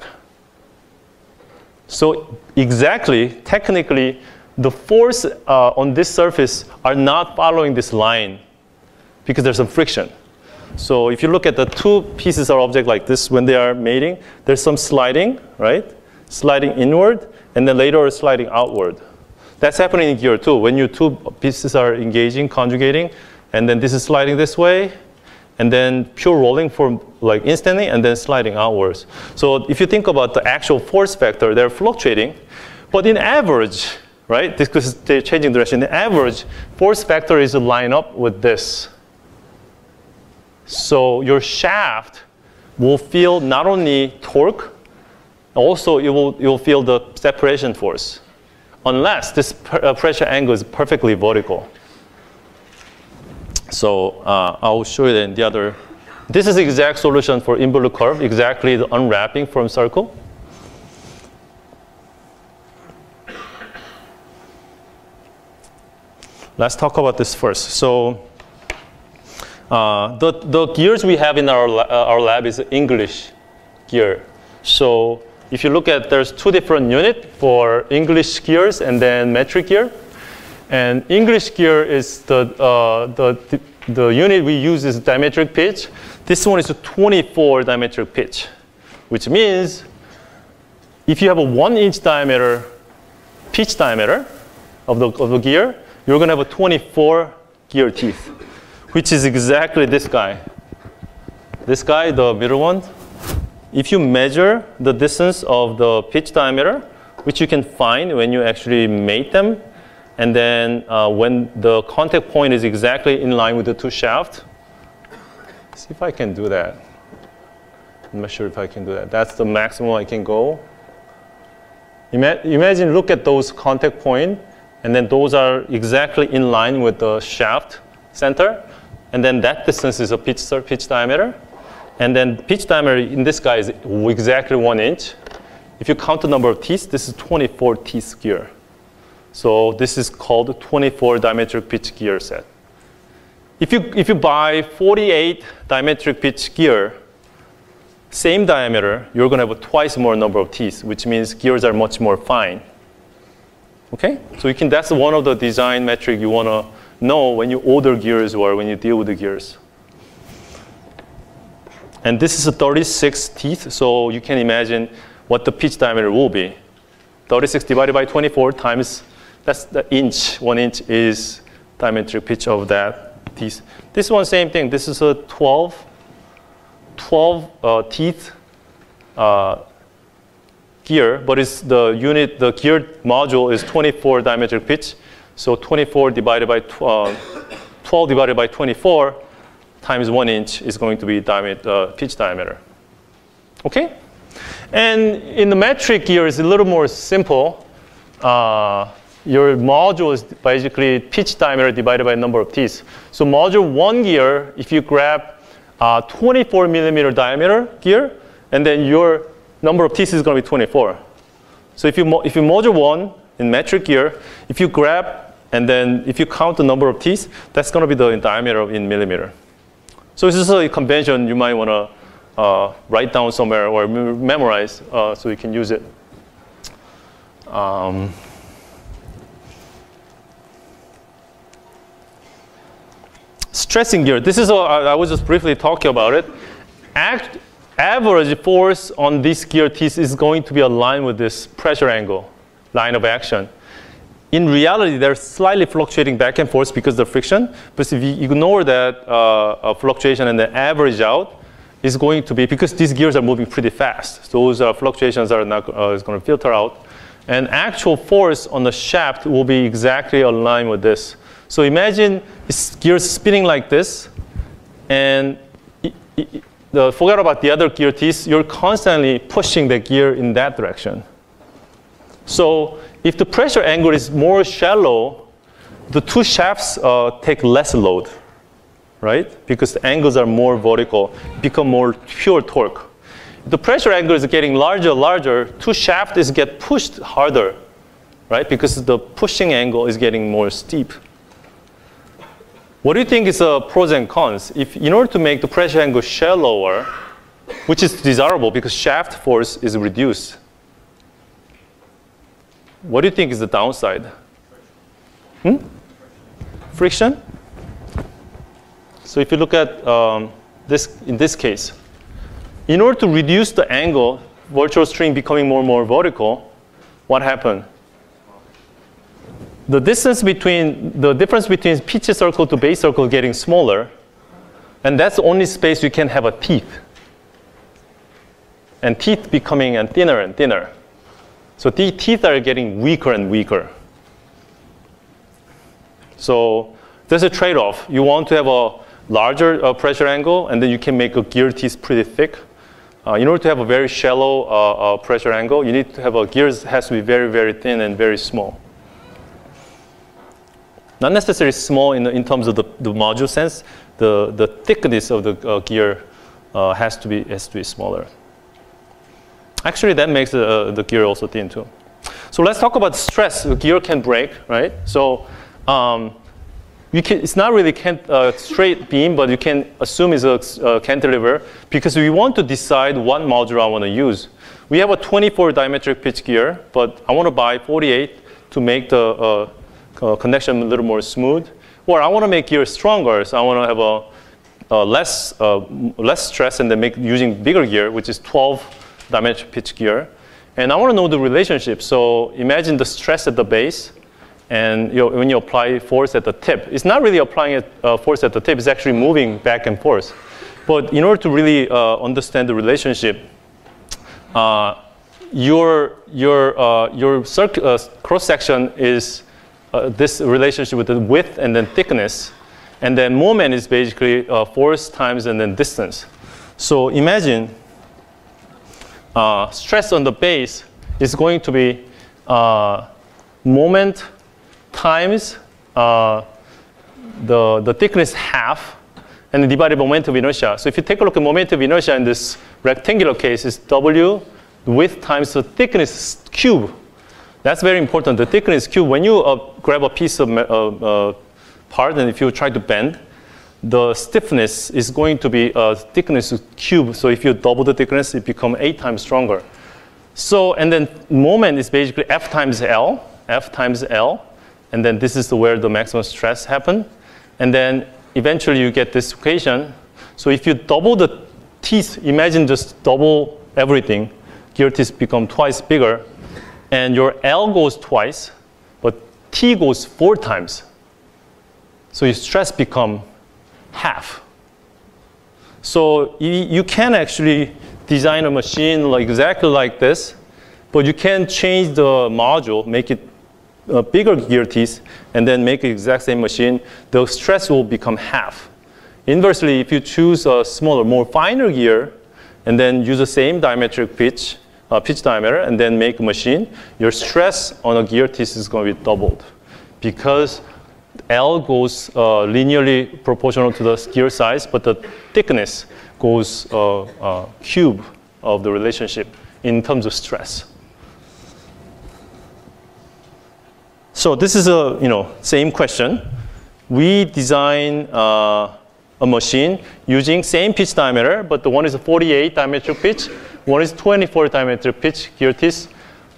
So exactly, technically, the force uh, on this surface are not following this line because there's some friction. So if you look at the two pieces of object like this, when they are mating, there's some sliding, right? Sliding inward, and then later sliding outward. That's happening in gear too. When your two pieces are engaging, conjugating, and then this is sliding this way, and then pure rolling for like instantly, and then sliding outwards. So if you think about the actual force vector, they're fluctuating. But in average, right, because they're changing direction, the average force vector is to line up with this. So your shaft will feel not only torque, also it will, you will feel the separation force, unless this pr uh, pressure angle is perfectly vertical. So uh, I'll show you in the other. This is the exact solution for involute curve, exactly the unwrapping from circle. Let's talk about this first. So uh, the, the gears we have in our, uh, our lab is English gear. So if you look at, there's two different units for English gears and then metric gear. And English gear is the, uh, the, the, the unit we use is diametric pitch. This one is a twenty-four diametric pitch, which means if you have a one inch diameter pitch diameter of the, of the gear, you're going to have a twenty-four gear teeth, which is exactly this guy. This guy, the middle one. If you measure the distance of the pitch diameter, which you can find when you actually mate them, and then uh, when the contact point is exactly in line with the two shafts, see if I can do that. I'm not sure if I can do that. That's the maximum I can go. Ima imagine, look at those contact points, and then those are exactly in line with the shaft center, and then that distance is a pitch, pitch diameter. And then pitch diameter in this guy is exactly one inch. If you count the number of teeth, this is twenty-four teeth gear. So this is called twenty-four diametric pitch gear set. If you, if you buy forty-eight diametric pitch gear, same diameter, you're going to have a twice more number of teeth, which means gears are much more fine. Okay? So you can, that's one of the design metric you want to know when you order gears or when you deal with the gears. And this is a thirty-six teeth, so you can imagine what the pitch diameter will be. thirty-six divided by twenty-four times, that's the inch. One inch is diametric pitch of that teeth. This one, same thing. This is a twelve, twelve uh, teeth uh, gear, but it's the unit, the gear module is twenty-four diametric pitch. So twenty-four divided by uh, twelve divided by twenty-four times one inch is going to be diameter, uh, pitch diameter. Okay? And in the metric gear, it's a little more simple. Uh, your module is basically pitch diameter divided by number of teeth. So module one gear, if you grab uh, twenty-four millimeter diameter gear, and then your number of teeth is going to be twenty-four. So if you, if you module one in metric gear, if you grab and then if you count the number of teeth, that's going to be the diameter in millimeter. So this is a convention you might want to uh, write down somewhere or memorize uh, so you can use it. Um, stressing gear. This is, a, I was just briefly talking about it. Act, average force on this gear teeth is going to be aligned with this pressure angle, line of action. In reality, they're slightly fluctuating back and forth because of the friction. But if you ignore that uh, fluctuation and then average out, is going to be, because these gears are moving pretty fast, those uh, fluctuations are not uh, is going to filter out. And actual force on the shaft will be exactly aligned with this. So imagine gears spinning like this, and it, it, the, forget about the other gear teeth. You're constantly pushing the gear in that direction. So if the pressure angle is more shallow, the two shafts uh, take less load, right? Because the angles are more vertical, become more pure torque. If the pressure angle is getting larger, larger, two shafts is get pushed harder, right? Because the pushing angle is getting more steep. What do you think is the pros and cons? If in order to make the pressure angle shallower, which is desirable because shaft force is reduced, what do you think is the downside? Hmm? Friction? So if you look at um, this, in this case, in order to reduce the angle, virtual string becoming more and more vertical, what happened? The distance between, the difference between pitch circle to base circle getting smaller, and that's the only space you can have a teeth. And teeth becoming and thinner and thinner. So the teeth are getting weaker and weaker. So there's a trade-off. You want to have a larger uh, pressure angle, and then you can make a gear teeth pretty thick. Uh, in order to have a very shallow uh, uh, pressure angle, you need to have a gears has to be very, very thin and very small. Not necessarily small in, in terms of the, the module sense. The, the thickness of the uh, gear uh, has to be has to be smaller. Actually, that makes uh, the gear also thin too. So let's talk about stress. The gear can break, right? So um, you can, it's not really can, uh, straight beam, but you can assume it's a uh, cantilever because we want to decide what module I want to use. We have a twenty-four diametric pitch gear, but I want to buy forty-eight to make the uh, uh, connection a little more smooth. Or I want to make gear stronger, so I want to have a, a less uh, less stress and then make using bigger gear, which is twelve diametric pitch gear. And I want to know the relationship. So imagine the stress at the base, and you know, when you apply force at the tip, it's not really applying it, uh, force at the tip, it's actually moving back and forth. But in order to really uh, understand the relationship, uh, your, your, uh, your uh, cross-section is uh, this relationship with the width and then thickness. And then moment is basically uh, force times and then distance. So imagine uh, stress on the base is going to be uh, moment times uh, the, the thickness half, and then divided by moment of inertia. So if you take a look at moment of inertia in this rectangular case, it's W width times the thickness cube. That's very important. The thickness cube, when you uh, grab a piece of uh, uh, part and if you try to bend, the stiffness is going to be a thickness cube. So if you double the thickness, it becomes eight times stronger. So, and then moment is basically F times L, F times L. And then this is where the maximum stress happens. And then eventually you get this equation. So if you double the teeth, imagine just double everything. Gear teeth become twice bigger. And your L goes twice, but T goes four times. So your stress become half. So you, you can actually design a machine like exactly like this, but you can change the module, make it a bigger gear teeth, and then make the exact same machine. The stress will become half. Inversely, if you choose a smaller, more finer gear, and then use the same diametric pitch, uh, pitch diameter, and then make a machine, your stress on a gear teeth is going to be doubled, because L goes uh, linearly proportional to the gear size, but the thickness goes uh, uh, cube of the relationship in terms of stress. So this is a you know same question. We design uh, a machine using same pitch diameter, but the one is a forty-eight diametric pitch, one is twenty-four diametric pitch gear teeth.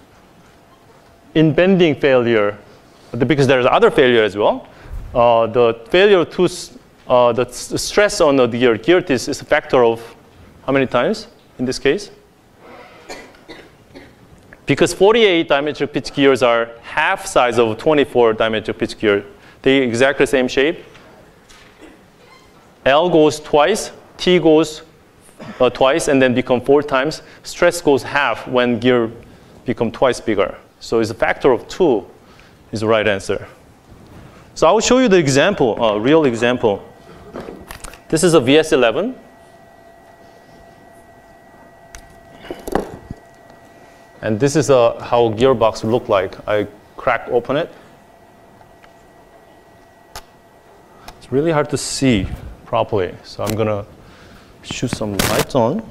In bending failure, because there's other failure as well, uh, the failure to uh, the stress on the gear gear teeth is a factor of how many times in this case? Because forty-eight diametric pitch gears are half size of twenty-four diametric pitch gear. They exactly same shape. L goes twice, T goes uh, twice, and then become four times. Stress goes half when gear become twice bigger. So it's a factor of two is the right answer. So I will show you the example, a uh, real example. This is a V S eleven. And this is uh, how gearbox look like. I crack open it. It's really hard to see properly, so I'm gonna shoot some lights on.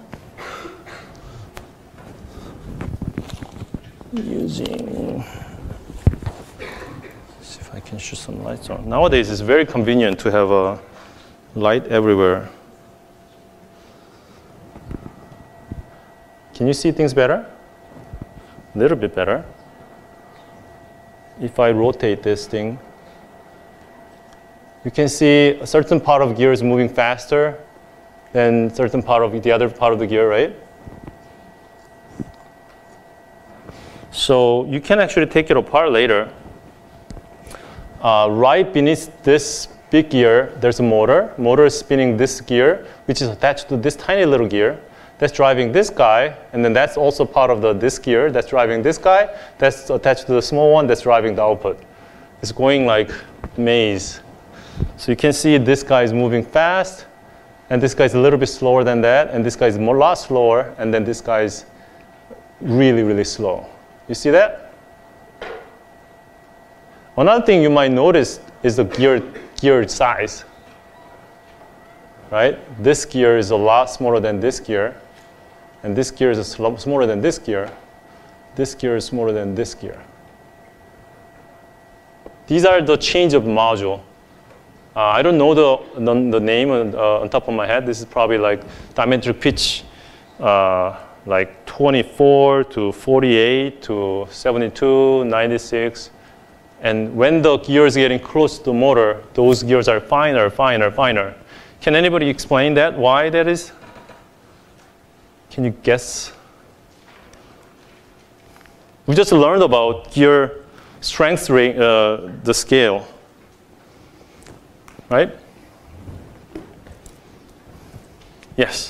Using, let's see if I can shoot some lights on. Nowadays, it's very convenient to have a light everywhere. Can you see things better? A little bit better. If I rotate this thing, you can see a certain part of gear is moving faster than certain part of the other part of the gear, right? So you can actually take it apart later. Uh, right beneath this big gear, there's a motor. Motor is spinning this gear, which is attached to this tiny little gear. That's driving this guy, and then that's also part of the this gear that's driving this guy. That's attached to the small one that's driving the output. It's going like maze. So you can see this guy is moving fast, and this guy is a little bit slower than that, and this guy is a lot slower, and then this guy is really, really slow. You see that? Another thing you might notice is the gear, gear size. Right? This gear is a lot smaller than this gear. And this gear is smaller than this gear. This gear is smaller than this gear. These are the change of module. Uh, I don't know the, the, the name on, uh, on top of my head. This is probably like diametric pitch, uh, like twenty-four to forty-eight to seventy-two, ninety-six. And when the gear is getting close to the motor, those gears are finer, finer, finer. Can anybody explain that, why that is? Can you guess? We just learned about gear strength rate, uh, the scale, right? Yes?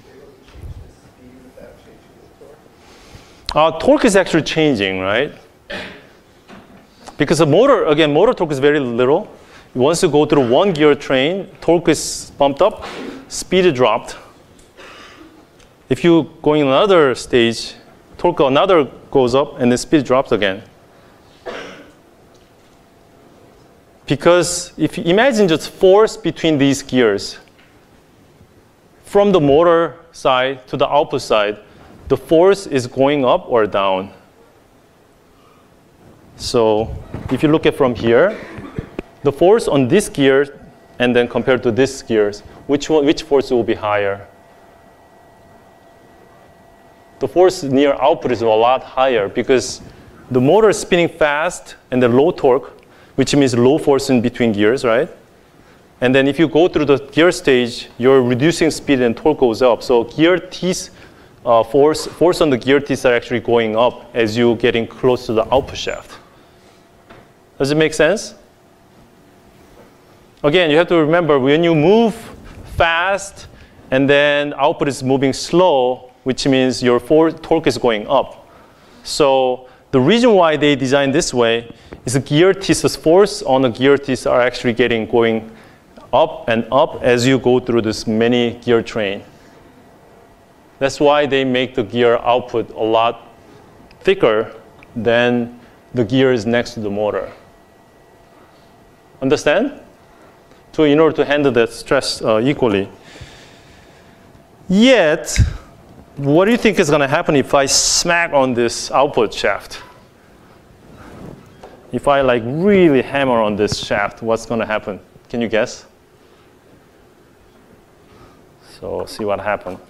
Uh, torque is actually changing, right? Because the motor, again, motor torque is very little. Once you go through one gear train, torque is bumped up, speed dropped. If you go in another stage, torque another goes up, and the speed drops again. Because if you imagine just force between these gears, from the motor side to the output side, the force is going up or down. So if you look at from here, the force on this gear, and then compared to this gears, which one, which force will be higher? The force near output is a lot higher because the motor is spinning fast and the low torque, which means low force in between gears, right? And then if you go through the gear stage, you're reducing speed and torque goes up. So gear teeth uh, force, force on the gear teeth are actually going up as you're getting close to the output shaft. Does it make sense? again, you have to remember when you move fast and then output is moving slow, which means your for torque is going up. So the reason why they designed this way is the gear teeth's force on the gear teeth are actually getting going up and up as you go through this many gear train. That's why they make the gear output a lot thicker than the gears next to the motor. Understand? So in order to handle that stress uh, equally. Yet, what do you think is going to happen if I smack on this output shaft? If I like really hammer on this shaft, what's going to happen? Can you guess? So see what happens.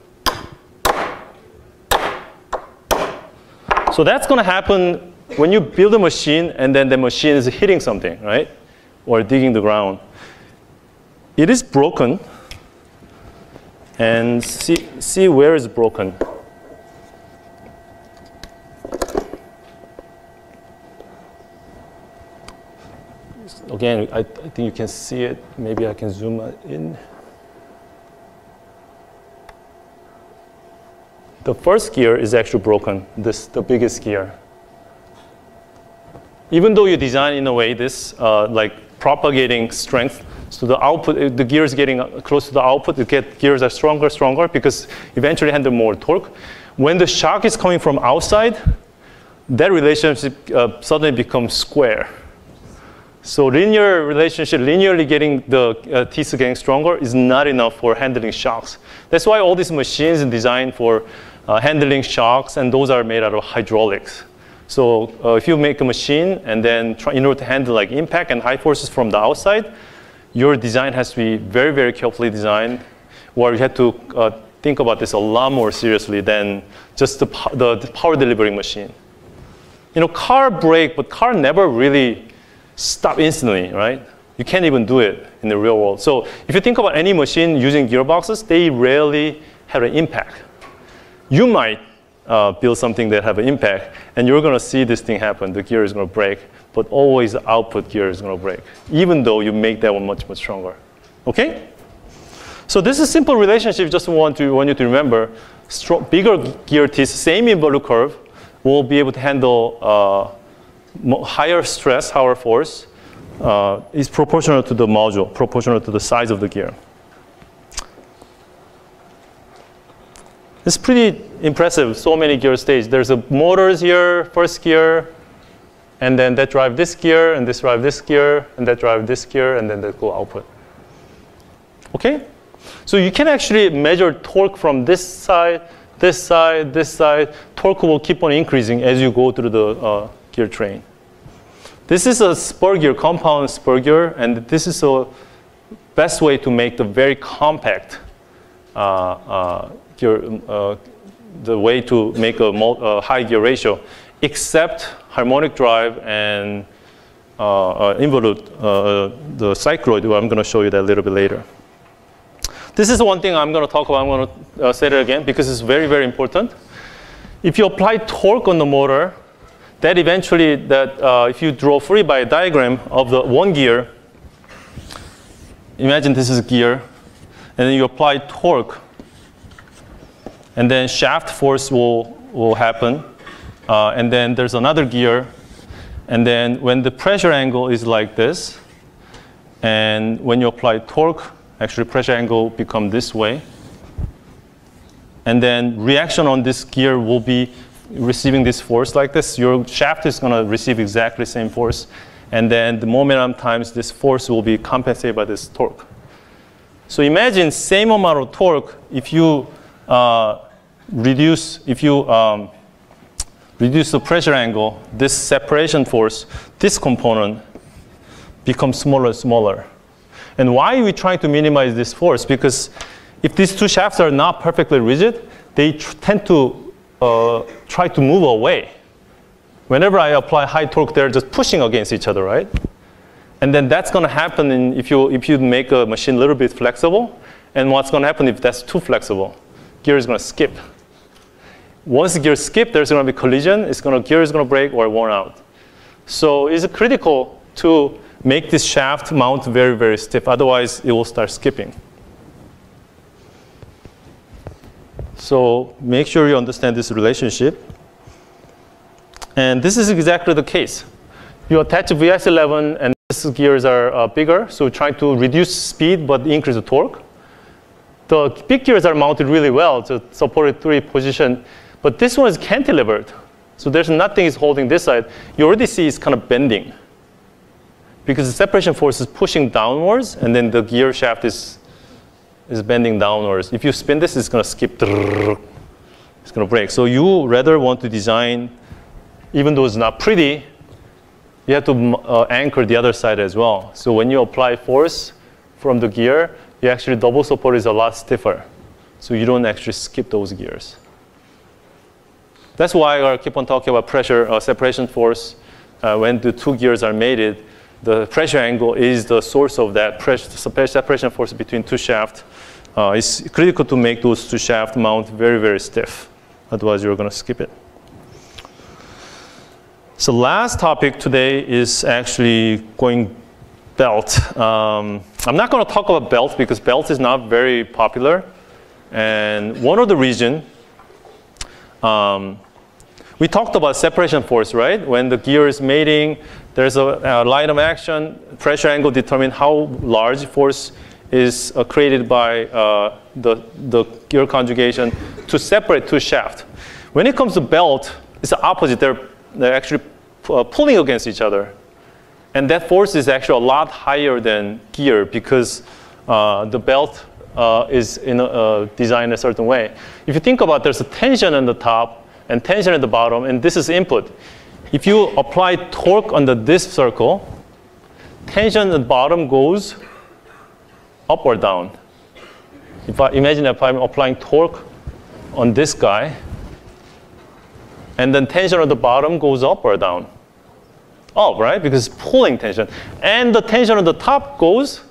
So that's going to happen when you build a machine and then the machine is hitting something, right? Or digging the ground. It is broken. And see, see where it's broken. Again, I, I think you can see it. Maybe I can zoom in. The first gear is actually broken, this, the biggest gear. Even though you design in a way this, uh, like propagating strength, so the output, the gears getting close to the output, you get gears are stronger, stronger, because eventually handle more torque. When the shock is coming from outside, that relationship uh, suddenly becomes square. So linear relationship, linearly getting the uh, teeth getting stronger is not enough for handling shocks. That's why all these machines are designed for uh, handling shocks, and those are made out of hydraulics. So uh, if you make a machine and then try, in order to handle like impact and high forces from the outside, your design has to be very, very carefully designed, where you have to uh, think about this a lot more seriously than just the, the, the power delivering machine. You know, car brake, but car never really stop instantly, right? You can't even do it in the real world. So if you think about any machine using gearboxes, they rarely have an impact. You might uh, build something that have an impact, and you're going to see this thing happen. The gear is going to break, but always the output gear is going to break, even though you make that one much, much stronger. Okay? So this is a simple relationship. Just want, to, want you to remember. Strong, bigger gear teeth, same involute curve, will be able to handle uh, higher stress, higher force, uh, is proportional to the module, proportional to the size of the gear. It's pretty impressive, so many gear stages. There's a motors here, first gear, and then that drive this gear, and this drive this gear, and that drive this gear, and then that go output. Okay? So you can actually measure torque from this side, this side, this side. Torque will keep on increasing as you go through the uh, gear train. This is a spur gear, compound spur gear, and this is the best way to make the very compact uh, uh, gear, uh, the way to make a uh, high gear ratio, except harmonic drive and uh, uh, involute, uh, the cycloid. Well, I'm going to show you that a little bit later. This is one thing I'm going to talk about. I'm going to uh, say it again because it's very, very important. If you apply torque on the motor, that eventually, that uh, if you draw free by a diagram of the one gear, imagine this is a gear, and then you apply torque, and then shaft force will, will happen, uh, and then there's another gear, and then when the pressure angle is like this, and when you apply torque, actually pressure angle become this way, and then reaction on this gear will be receiving this force like this. Your shaft is going to receive exactly the same force, and then the momentum times this force will be compensated by this torque. So imagine same amount of torque if you uh, reduce if you um, reduce the pressure angle, this separation force, this component becomes smaller and smaller. And why are we trying to minimize this force? Because if these two shafts are not perfectly rigid, they tr tend to uh, try to move away. Whenever I apply high torque, they're just pushing against each other, right? And then that's going to happen in if you if you make a machine a little bit flexible. And what's going to happen if that's too flexible? Gear is going to skip. Once the gear skips, there's going to be collision. It's going to gear is going to break or worn out. So it's critical to make this shaft mount very, very stiff. Otherwise, it will start skipping. So make sure you understand this relationship. And this is exactly the case. You attach V S eleven, and these gears are uh, bigger, so trying to reduce speed but increase the torque. The big gears are mounted really well to support three position, but this one is cantilevered. So there's nothing is holding this side. You already see it's kind of bending because the separation force is pushing downwards, and then the gear shaft is, is bending downwards. If you spin this, it's going to skip. It's going to break. So you rather want to design, even though it's not pretty, you have to uh, anchor the other side as well. So when you apply force from the gear, you actually double support is a lot stiffer. So you don't actually skip those gears. That's why I keep on talking about pressure, uh, separation force. Uh, when the two gears are mated, the pressure angle is the source of that pressure, separation force between two shafts. Uh, it's critical to make those two shafts mount very, very stiff. Otherwise, you're going to skip it. So last topic today is actually going belt. Um, I'm not going to talk about belt because belt is not very popular. And one of the reasons, um, we talked about separation force, right? When the gear is mating, there's a, a line of action. Pressure angle determines how large force is uh, created by uh, the, the gear conjugation to separate two shafts. When it comes to belt, it's the opposite. They're, they're actually uh, pulling against each other. And that force is actually a lot higher than gear because uh, the belt uh, is in a, uh, designed a certain way. If you think about it, there's a tension on the top and tension at the bottom, and this is input. If you apply torque on the, this circle, tension at the bottom goes up or down. If I imagine if I'm applying torque on this guy, and then tension at the bottom goes up or down? Up, right? Because it's pulling tension. And the tension on the top goes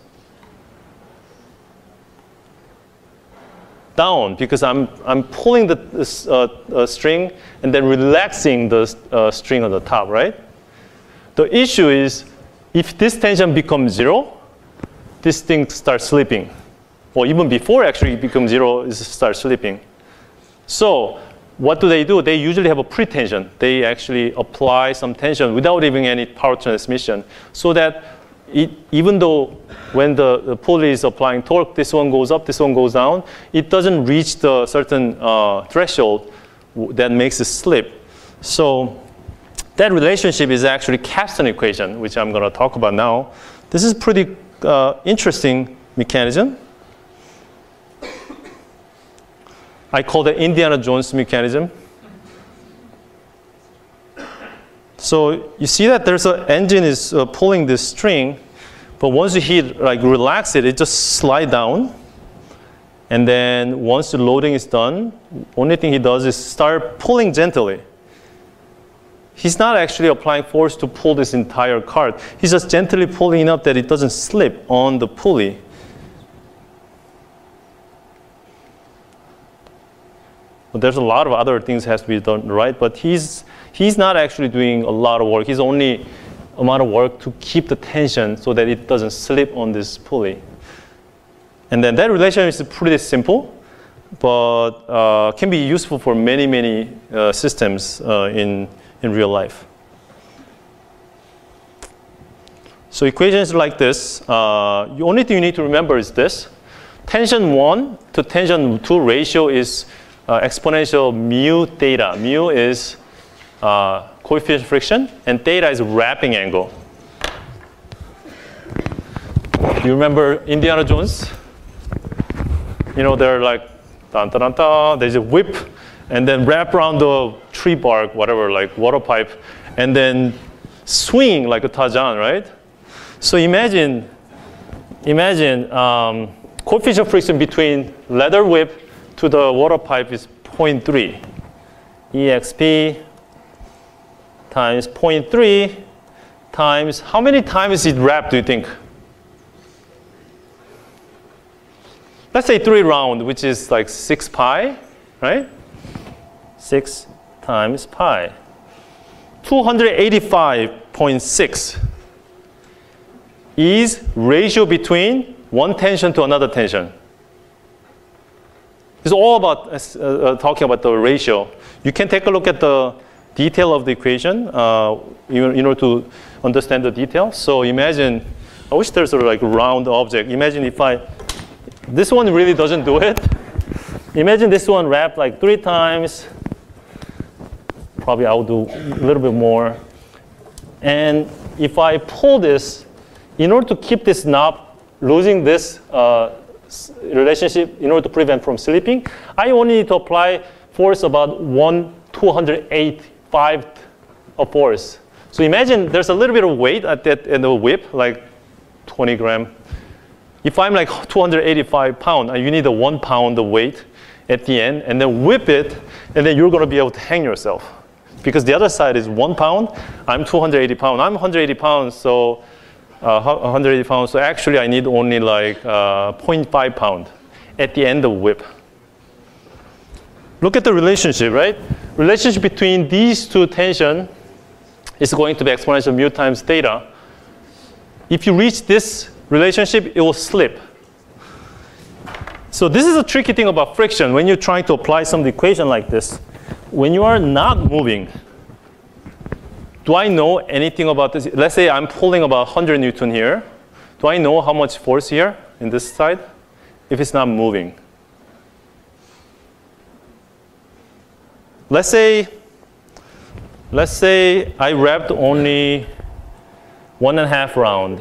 down because I'm, I'm pulling the uh, uh, string and then relaxing the uh, string on the top, right? The issue is if this tension becomes zero, this thing starts slipping. Or even before actually it becomes zero, it starts slipping. So what do they do? They usually have a pre-tension. They actually apply some tension without even any power transmission so that it, even though when the, the pulley is applying torque, this one goes up, this one goes down, it doesn't reach the certain uh, threshold that makes it slip. So that relationship is actually Capstan equation, which I'm going to talk about now. This is pretty uh, interesting mechanism. I call it Indiana Jones mechanism. So you see that there's an engine is uh, pulling this string, but once you hit, like relax it, it just slide down. And then once the loading is done, only thing he does is start pulling gently. He's not actually applying force to pull this entire cart. He's just gently pulling enough that it doesn't slip on the pulley. But there's a lot of other things that has to be done right, but he's, he's not actually doing a lot of work. He's only amount of work to keep the tension so that it doesn't slip on this pulley. And then that relationship is pretty simple, but uh, can be useful for many, many uh, systems uh, in, in real life. So equations like this, uh, the only thing you need to remember is this. Tension one to tension two ratio is Uh, exponential mu theta. Mu is uh, coefficient of friction, and theta is wrapping angle. You remember Indiana Jones? You know, they're like, dun, dun, dun, dun, there's a whip, and then wrap around the tree bark, whatever, like water pipe, and then swing like a Tarzan, right? So imagine, imagine um, coefficient of friction between leather whip to the water pipe is zero point three. E X P times zero point three times, how many times is it wrapped, do you think? Let's say three round, which is like six pi, right? six times pi. two hundred eighty-five point six. is ratio between one tension to another tension. It's all about uh, uh, talking about the ratio. You can take a look at the detail of the equation uh, in, in order to understand the detail. So imagine, I wish there's a like round object. Imagine if I, this one really doesn't do it. Imagine this one wrapped like three times. Probably I'll do a little bit more. And if I pull this, in order to keep this knob losing this uh, relationship, in order to prevent from slipping, I only need to apply force about one two hundred eighty-five of force. So imagine there's a little bit of weight at that in the whip, like twenty gram. If I'm like two hundred eighty-five pound, and you need a one pound of weight at the end, and then whip it, and then you're going to be able to hang yourself. Because the other side is one pound, I'm two hundred eighty pounds. I'm one hundred eighty pounds, so uh, one hundred eighty pounds. So actually, I need only like uh, zero point five pound at the end of whip. Look at the relationship, right? Relationship between these two tension is going to be exponential mu times theta. If you reach this relationship, it will slip. So this is a tricky thing about friction. When you're trying to apply some equation like this, when you are not moving, do I know anything about this? Let's say I'm pulling about one hundred newton here. Do I know how much force here in this side if it's not moving? Let's say, let's say I wrapped only one and a half round.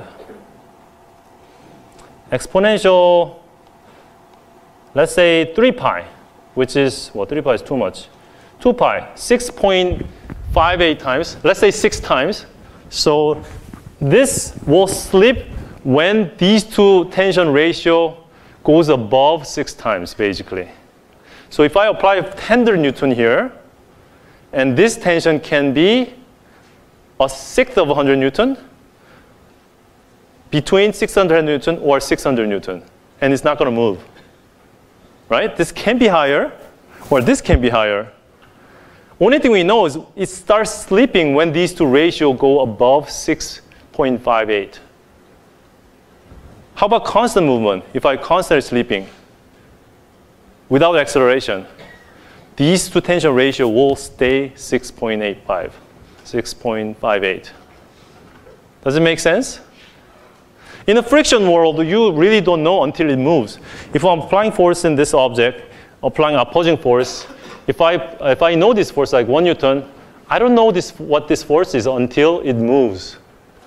Exponential, let's say three pi, which is, well, three pi is too much. two pi, six point five eight times, let's say six times. So this will slip when these two tension ratio goes above six times, basically. So if I apply one hundred newton here, and this tension can be a sixth of one hundred newton, between six hundred newton or six hundred newton, and it's not going to move. Right? This can be higher, or this can be higher. Only thing we know is it starts slipping when these two ratios go above six point five eight. How about constant movement? If I constantly slipping without acceleration, these two tension ratio will stay six point eight five, six point five eight. Does it make sense? In the friction world, you really don't know until it moves. If I'm applying force in this object, applying opposing force, if I, if I know this force like one newton, I don't know this, what this force is until it moves.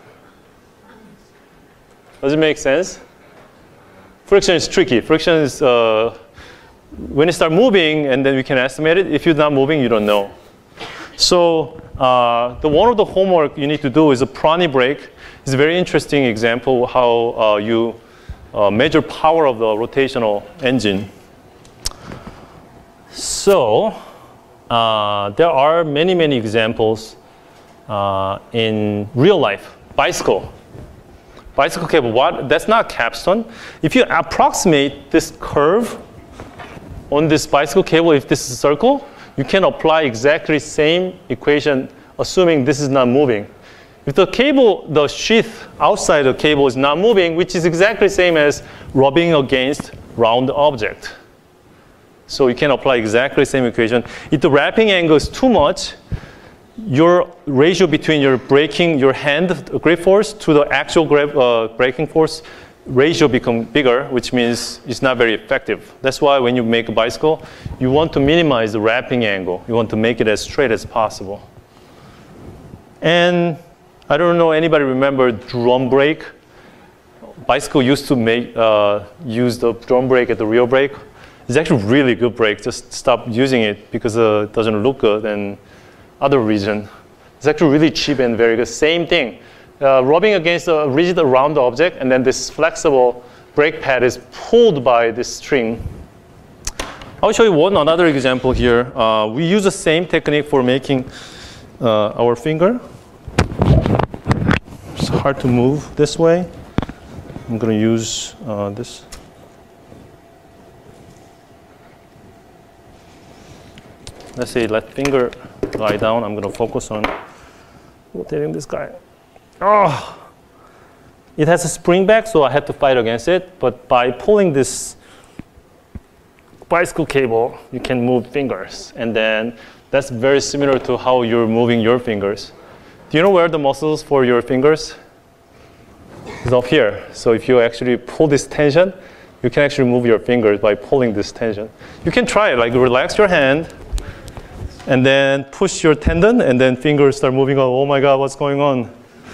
Does it make sense? Friction is tricky. Friction is, uh, when you start moving and then we can estimate it, if you're not moving, you don't know. So uh, the one of the homework you need to do is a Prony brake. It's a very interesting example how uh, you uh, measure power of the rotational engine. So uh, there are many, many examples uh, in real life. Bicycle. Bicycle cable, what? That's not capstone. If you approximate this curve on this bicycle cable, if this is a circle, you can apply exactly same equation assuming this is not moving. If the cable, the sheath outside the cable is not moving, which is exactly the same as rubbing against round object. So you can apply exactly the same equation. If the wrapping angle is too much, your ratio between your braking, your hand grip force to the actual grip, uh, braking force ratio become bigger, which means it's not very effective. That's why when you make a bicycle, you want to minimize the wrapping angle. You want to make it as straight as possible. And I don't know anybody remember drum brake. Bicycle used to make, uh, use the drum brake at the rear brake. It's actually really good brake. Just stop using it because uh, it doesn't look good and other reason. It's actually really cheap and very good. Same thing. Uh, rubbing against a rigid round object, and then this flexible brake pad is pulled by this string. I'll show you one another example here. Uh, we use the same technique for making uh, our finger. It's hard to move this way. I'm going to use uh, this. Let's say let finger lie down. I'm going to focus on rotating this guy. Oh, it has a spring back, so I had to fight against it. But by pulling this bicycle cable, you can move fingers. And then that's very similar to how you're moving your fingers. Do you know where the muscles for your fingers? It's up here. So if you actually pull this tension, you can actually move your fingers by pulling this tension. You can try it, like relax your hand, and then push your tendon, and then fingers start moving on. Oh my God, what's going on?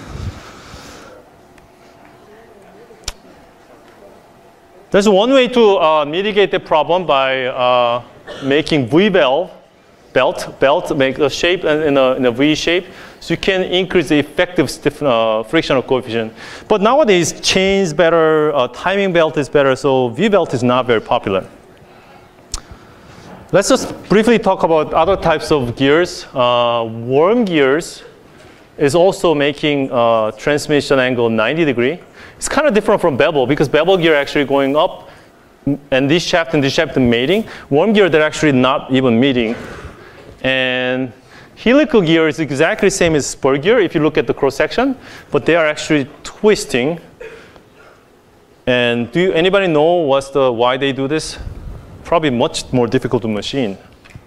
There's one way to uh, mitigate the problem by uh, making V-valve, belt, belt, make a shape in a, in a V shape, so you can increase the effective stiff, uh, frictional coefficient. But nowadays, chain is better, uh, timing belt is better, so V-belt is not very popular. Let's just briefly talk about other types of gears. Uh, worm gears is also making uh, transmission angle ninety degree. It's kind of different from bevel because bevel gear actually going up and this shaft and this shaft are mating. Worm gear, they're actually not even meeting. And helical gear is exactly the same as spur gear if you look at the cross section, but they are actually twisting. And do you, anybody know what's the, why they do this? Probably much more difficult to machine.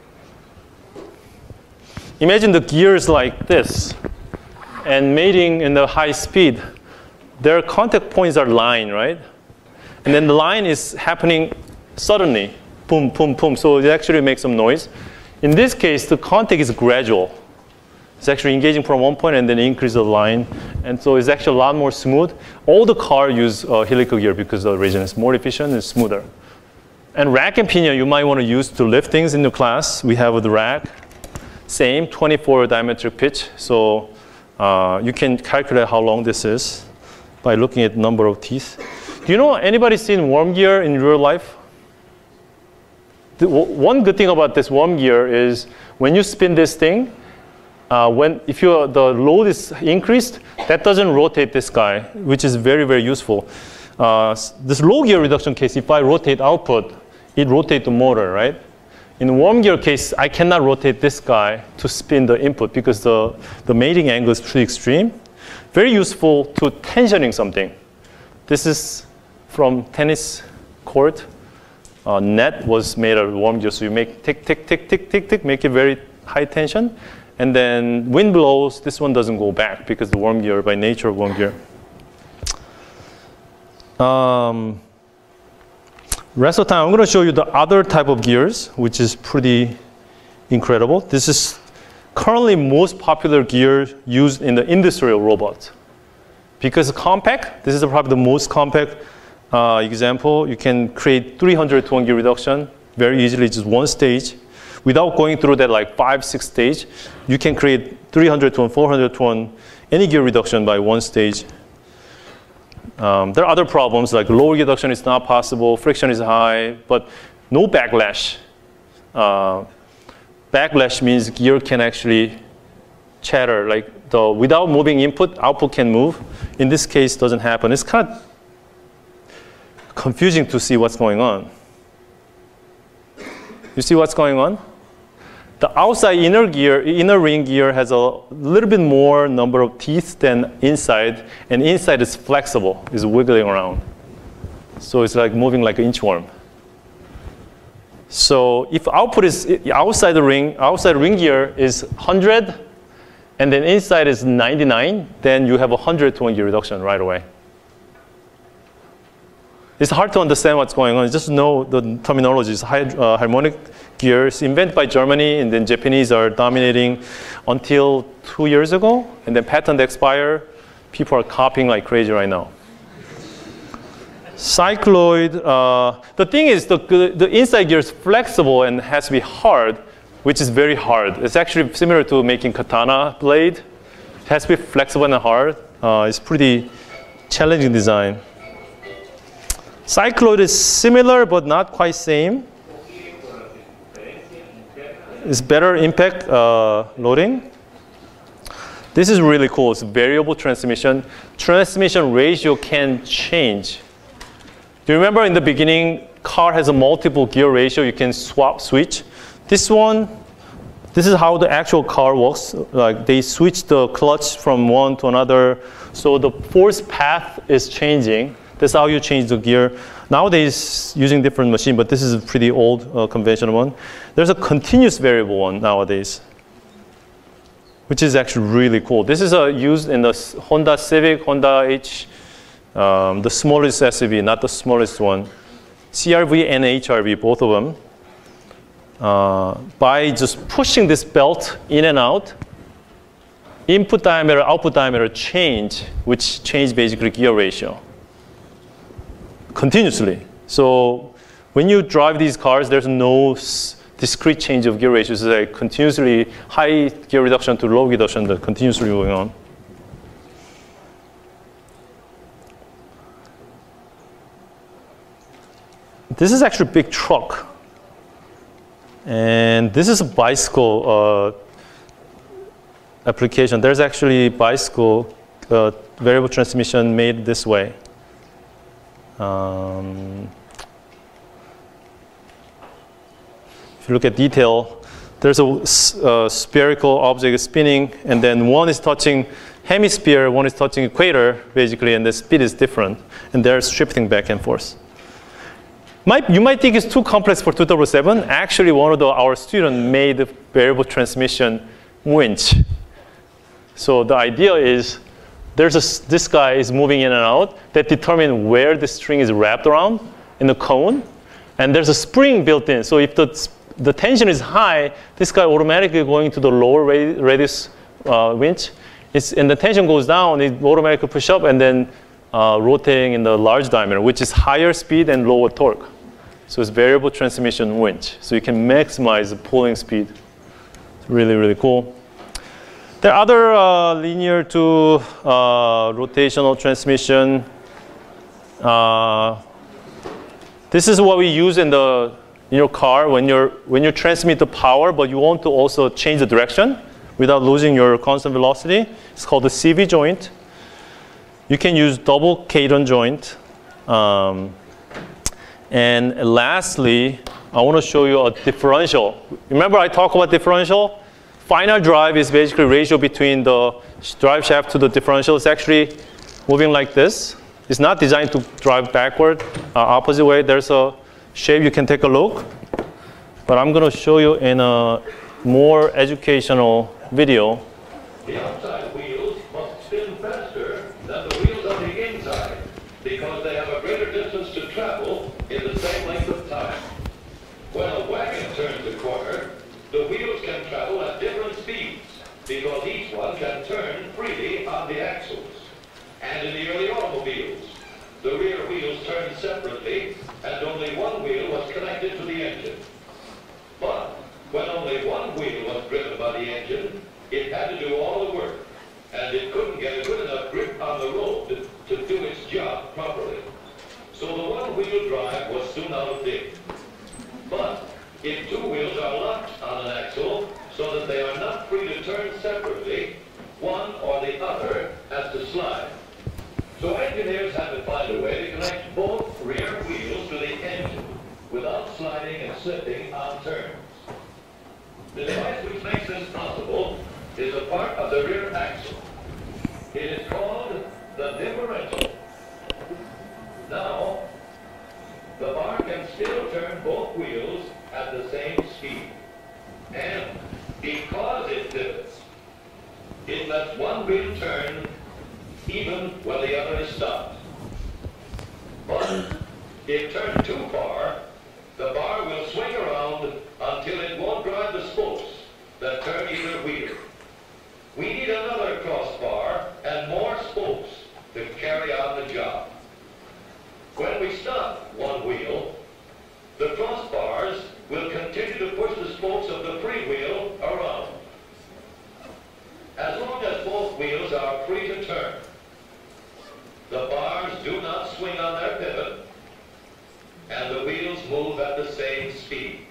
Imagine the gears like this and mating in the high speed. Their contact points are line, right? And then the line is happening suddenly, boom, boom, boom. So it actually makes some noise. In this case, the contact is gradual. It's actually engaging from one point and then increase the line. And so it's actually a lot more smooth. All the cars use uh, helical gear because the resonance is more efficient and smoother. And rack and pinion you might want to use to lift things in the class. We have the rack, same twenty-four diametric pitch. So uh, you can calculate how long this is by looking at number of teeth. Do you know anybody seen worm gear in real life? The, one good thing about this worm gear is when you spin this thing, uh, when if you the load is increased, that doesn't rotate this guy, which is very very useful. Uh, this low gear reduction case, if I rotate output, it rotates the motor, right? In worm gear case, I cannot rotate this guy to spin the input because the the mating angle is pretty extreme. Very useful to tensioning something. This is from tennis court. Uh, net was made of worm gear, so you make tick, tick, tick, tick, tick, tick, make it very high tension. And then wind blows, this one doesn't go back because the worm gear, by nature of worm gear. Um, rest of the time, I'm going to show you the other type of gears, which is pretty incredible. This is currently most popular gear used in the industrial robots. Because compact, this is probably the most compact uh, example. You can create three hundred to one gear reduction very easily, just one stage. Without going through that like five, six stage, you can create three hundred to one, four hundred to one, any gear reduction by one stage. Um, there are other problems like low reduction is not possible, friction is high, but no backlash. Uh, backlash means gear can actually chatter, like the, without moving input, output can move. In this case, doesn't happen. It's kind of confusing to see what's going on. You see what's going on? The outside inner gear, inner ring gear has a little bit more number of teeth than inside, and inside is flexible, is wiggling around. So it's like moving like an inchworm. So if output is outside the ring, outside ring gear is one hundred, and then inside is ninety-nine, then you have a one hundred to one gear reduction right away. It's hard to understand what's going on. Just know the terminology is uh, harmonic gears invented by Germany, and then Japanese are dominating until two years ago, and then patent expire. People are copying like crazy right now. Cycloid, uh, the thing is the, the inside gear is flexible and has to be hard, which is very hard. It's actually similar to making katana blade. It has to be flexible and hard. Uh, it's pretty challenging design. Cycloid is similar, but not quite same. It's better impact uh, loading. This is really cool. It's variable transmission. Transmission ratio can change. Do you remember in the beginning, car has a multiple gear ratio. You can swap, switch. This one, this is how the actual car works. Like they switch the clutch from one to another. So the force path is changing. That's how you change the gear. Nowadays, using different machine, but this is a pretty old uh, conventional one. There's a continuous variable one nowadays, which is actually really cool. This is uh, used in the Honda Civic, Honda H, um, the smallest S U V, not the smallest one. C R V and H R V, both of them. Uh, by just pushing this belt in and out, input diameter, output diameter change, which change basically gear ratio continuously. So when you drive these cars, there's no discrete change of gear ratio. It's like continuously high gear reduction to low reduction that continuously going on. This is actually a big truck. And this is a bicycle uh, application. There's actually bicycle uh, variable transmission made this way. Um, if you look at detail, there's a, a spherical object spinning, and then one is touching hemisphere, one is touching equator, basically, and the speed is different, and they're shifting back and forth. Might, you might think it's too complex for two double seven. Actually, one of the, our students made a variable transmission winch. So the idea is there's a, this guy is moving in and out that determines where the string is wrapped around in the cone. And there's a spring built in. So if the, the tension is high, this guy automatically going to the lower radius uh, winch. It's, and the tension goes down, it automatically push up and then uh, rotating in the large diameter, which is higher speed and lower torque. So it's variable transmission winch. So you can maximize the pulling speed. It's really, really cool. There are other uh, linear to uh, rotational transmission. Uh, this is what we use in the in your car when you're when you transmit the power, but you want to also change the direction without losing your constant velocity. It's called the C V joint. You can use double cadence joint. Um, and lastly, I want to show you a differential. Remember I talked about differential? Final drive is basically ratio between the drive shaft to the differential. It's actually moving like this. It's not designed to drive backward, uh, opposite way. There's a shape you can take a look. But I'm going to show you in a more educational video. The outside wheels must spin faster than the wheels on the inside because they have a greater distance to travel in the same length of time. When a wagon turns a corner, the wheels can travel at different speeds because each one can turn freely on the axles. And in the early automobiles, the rear wheels turned separately and only one wheel was connected to the engine. But when only one wheel was driven by the engine, it had to do all the work, and it couldn't get a good enough grip on the road to do its job properly. So the one-wheel drive was soon out of date. But if two wheels are locked on an axle so that they are not free to turn separately, one or the other has to slide. So engineers had to find a way to connect both rear wheels to the engine without sliding and slipping on turns. The device which makes this possible is a part of the rear axle. It is called the differential. Now, the bar can still turn both wheels at the same speed. And because it pivots, it lets one wheel turn even when the other is stopped. But if turned too far, the bar will swing around until it won't drive the spokes that turn either wheel. We need another crossbar and more spokes to carry on the job. When we stop one wheel, the crossbars will continue to push the spokes of the free wheel around. As long as both wheels are free to turn, the bars do not swing on their pivot, and the wheels move at the same speed.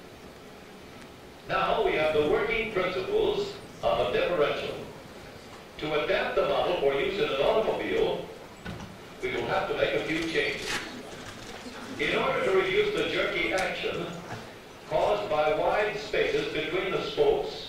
Now we have the working principles of a differential. To adapt the model for use in an automobile, we will have to make a few changes. In order to reduce the jerky action caused by wide spaces between the spokes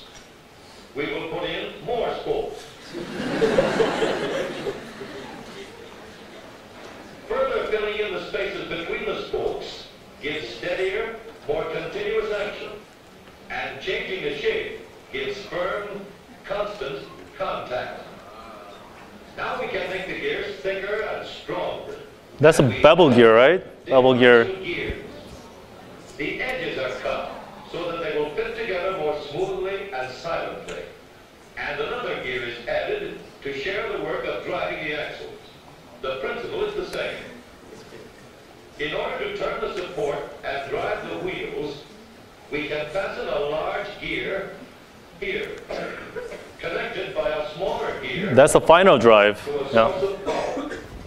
steadier, more continuous action. And changing the shape gives firm, constant contact. Now we can make the gears thicker and stronger. That's a bevel gear, right? Bevel gear. Gears. The edges are cut so that they will fit together more smoothly and silently. And another gear is added to share the work of driving the axles. The principle is the same. In order to turn the support and drive the wheels, we can fasten a large gear here, connected by a smaller gear. That's the final drive. To a source Yeah. of power.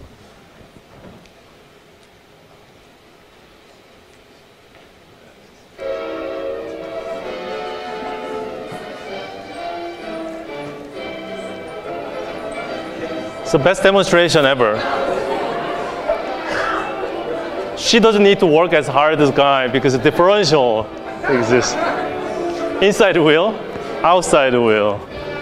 It's the best demonstration ever. She doesn't need to work as hard as guy because the differential exists. Inside wheel, outside wheel.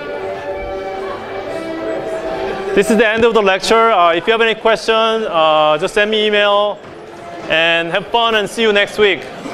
This is the end of the lecture. Uh, if you have any questions, uh, just send me email and have fun and see you next week.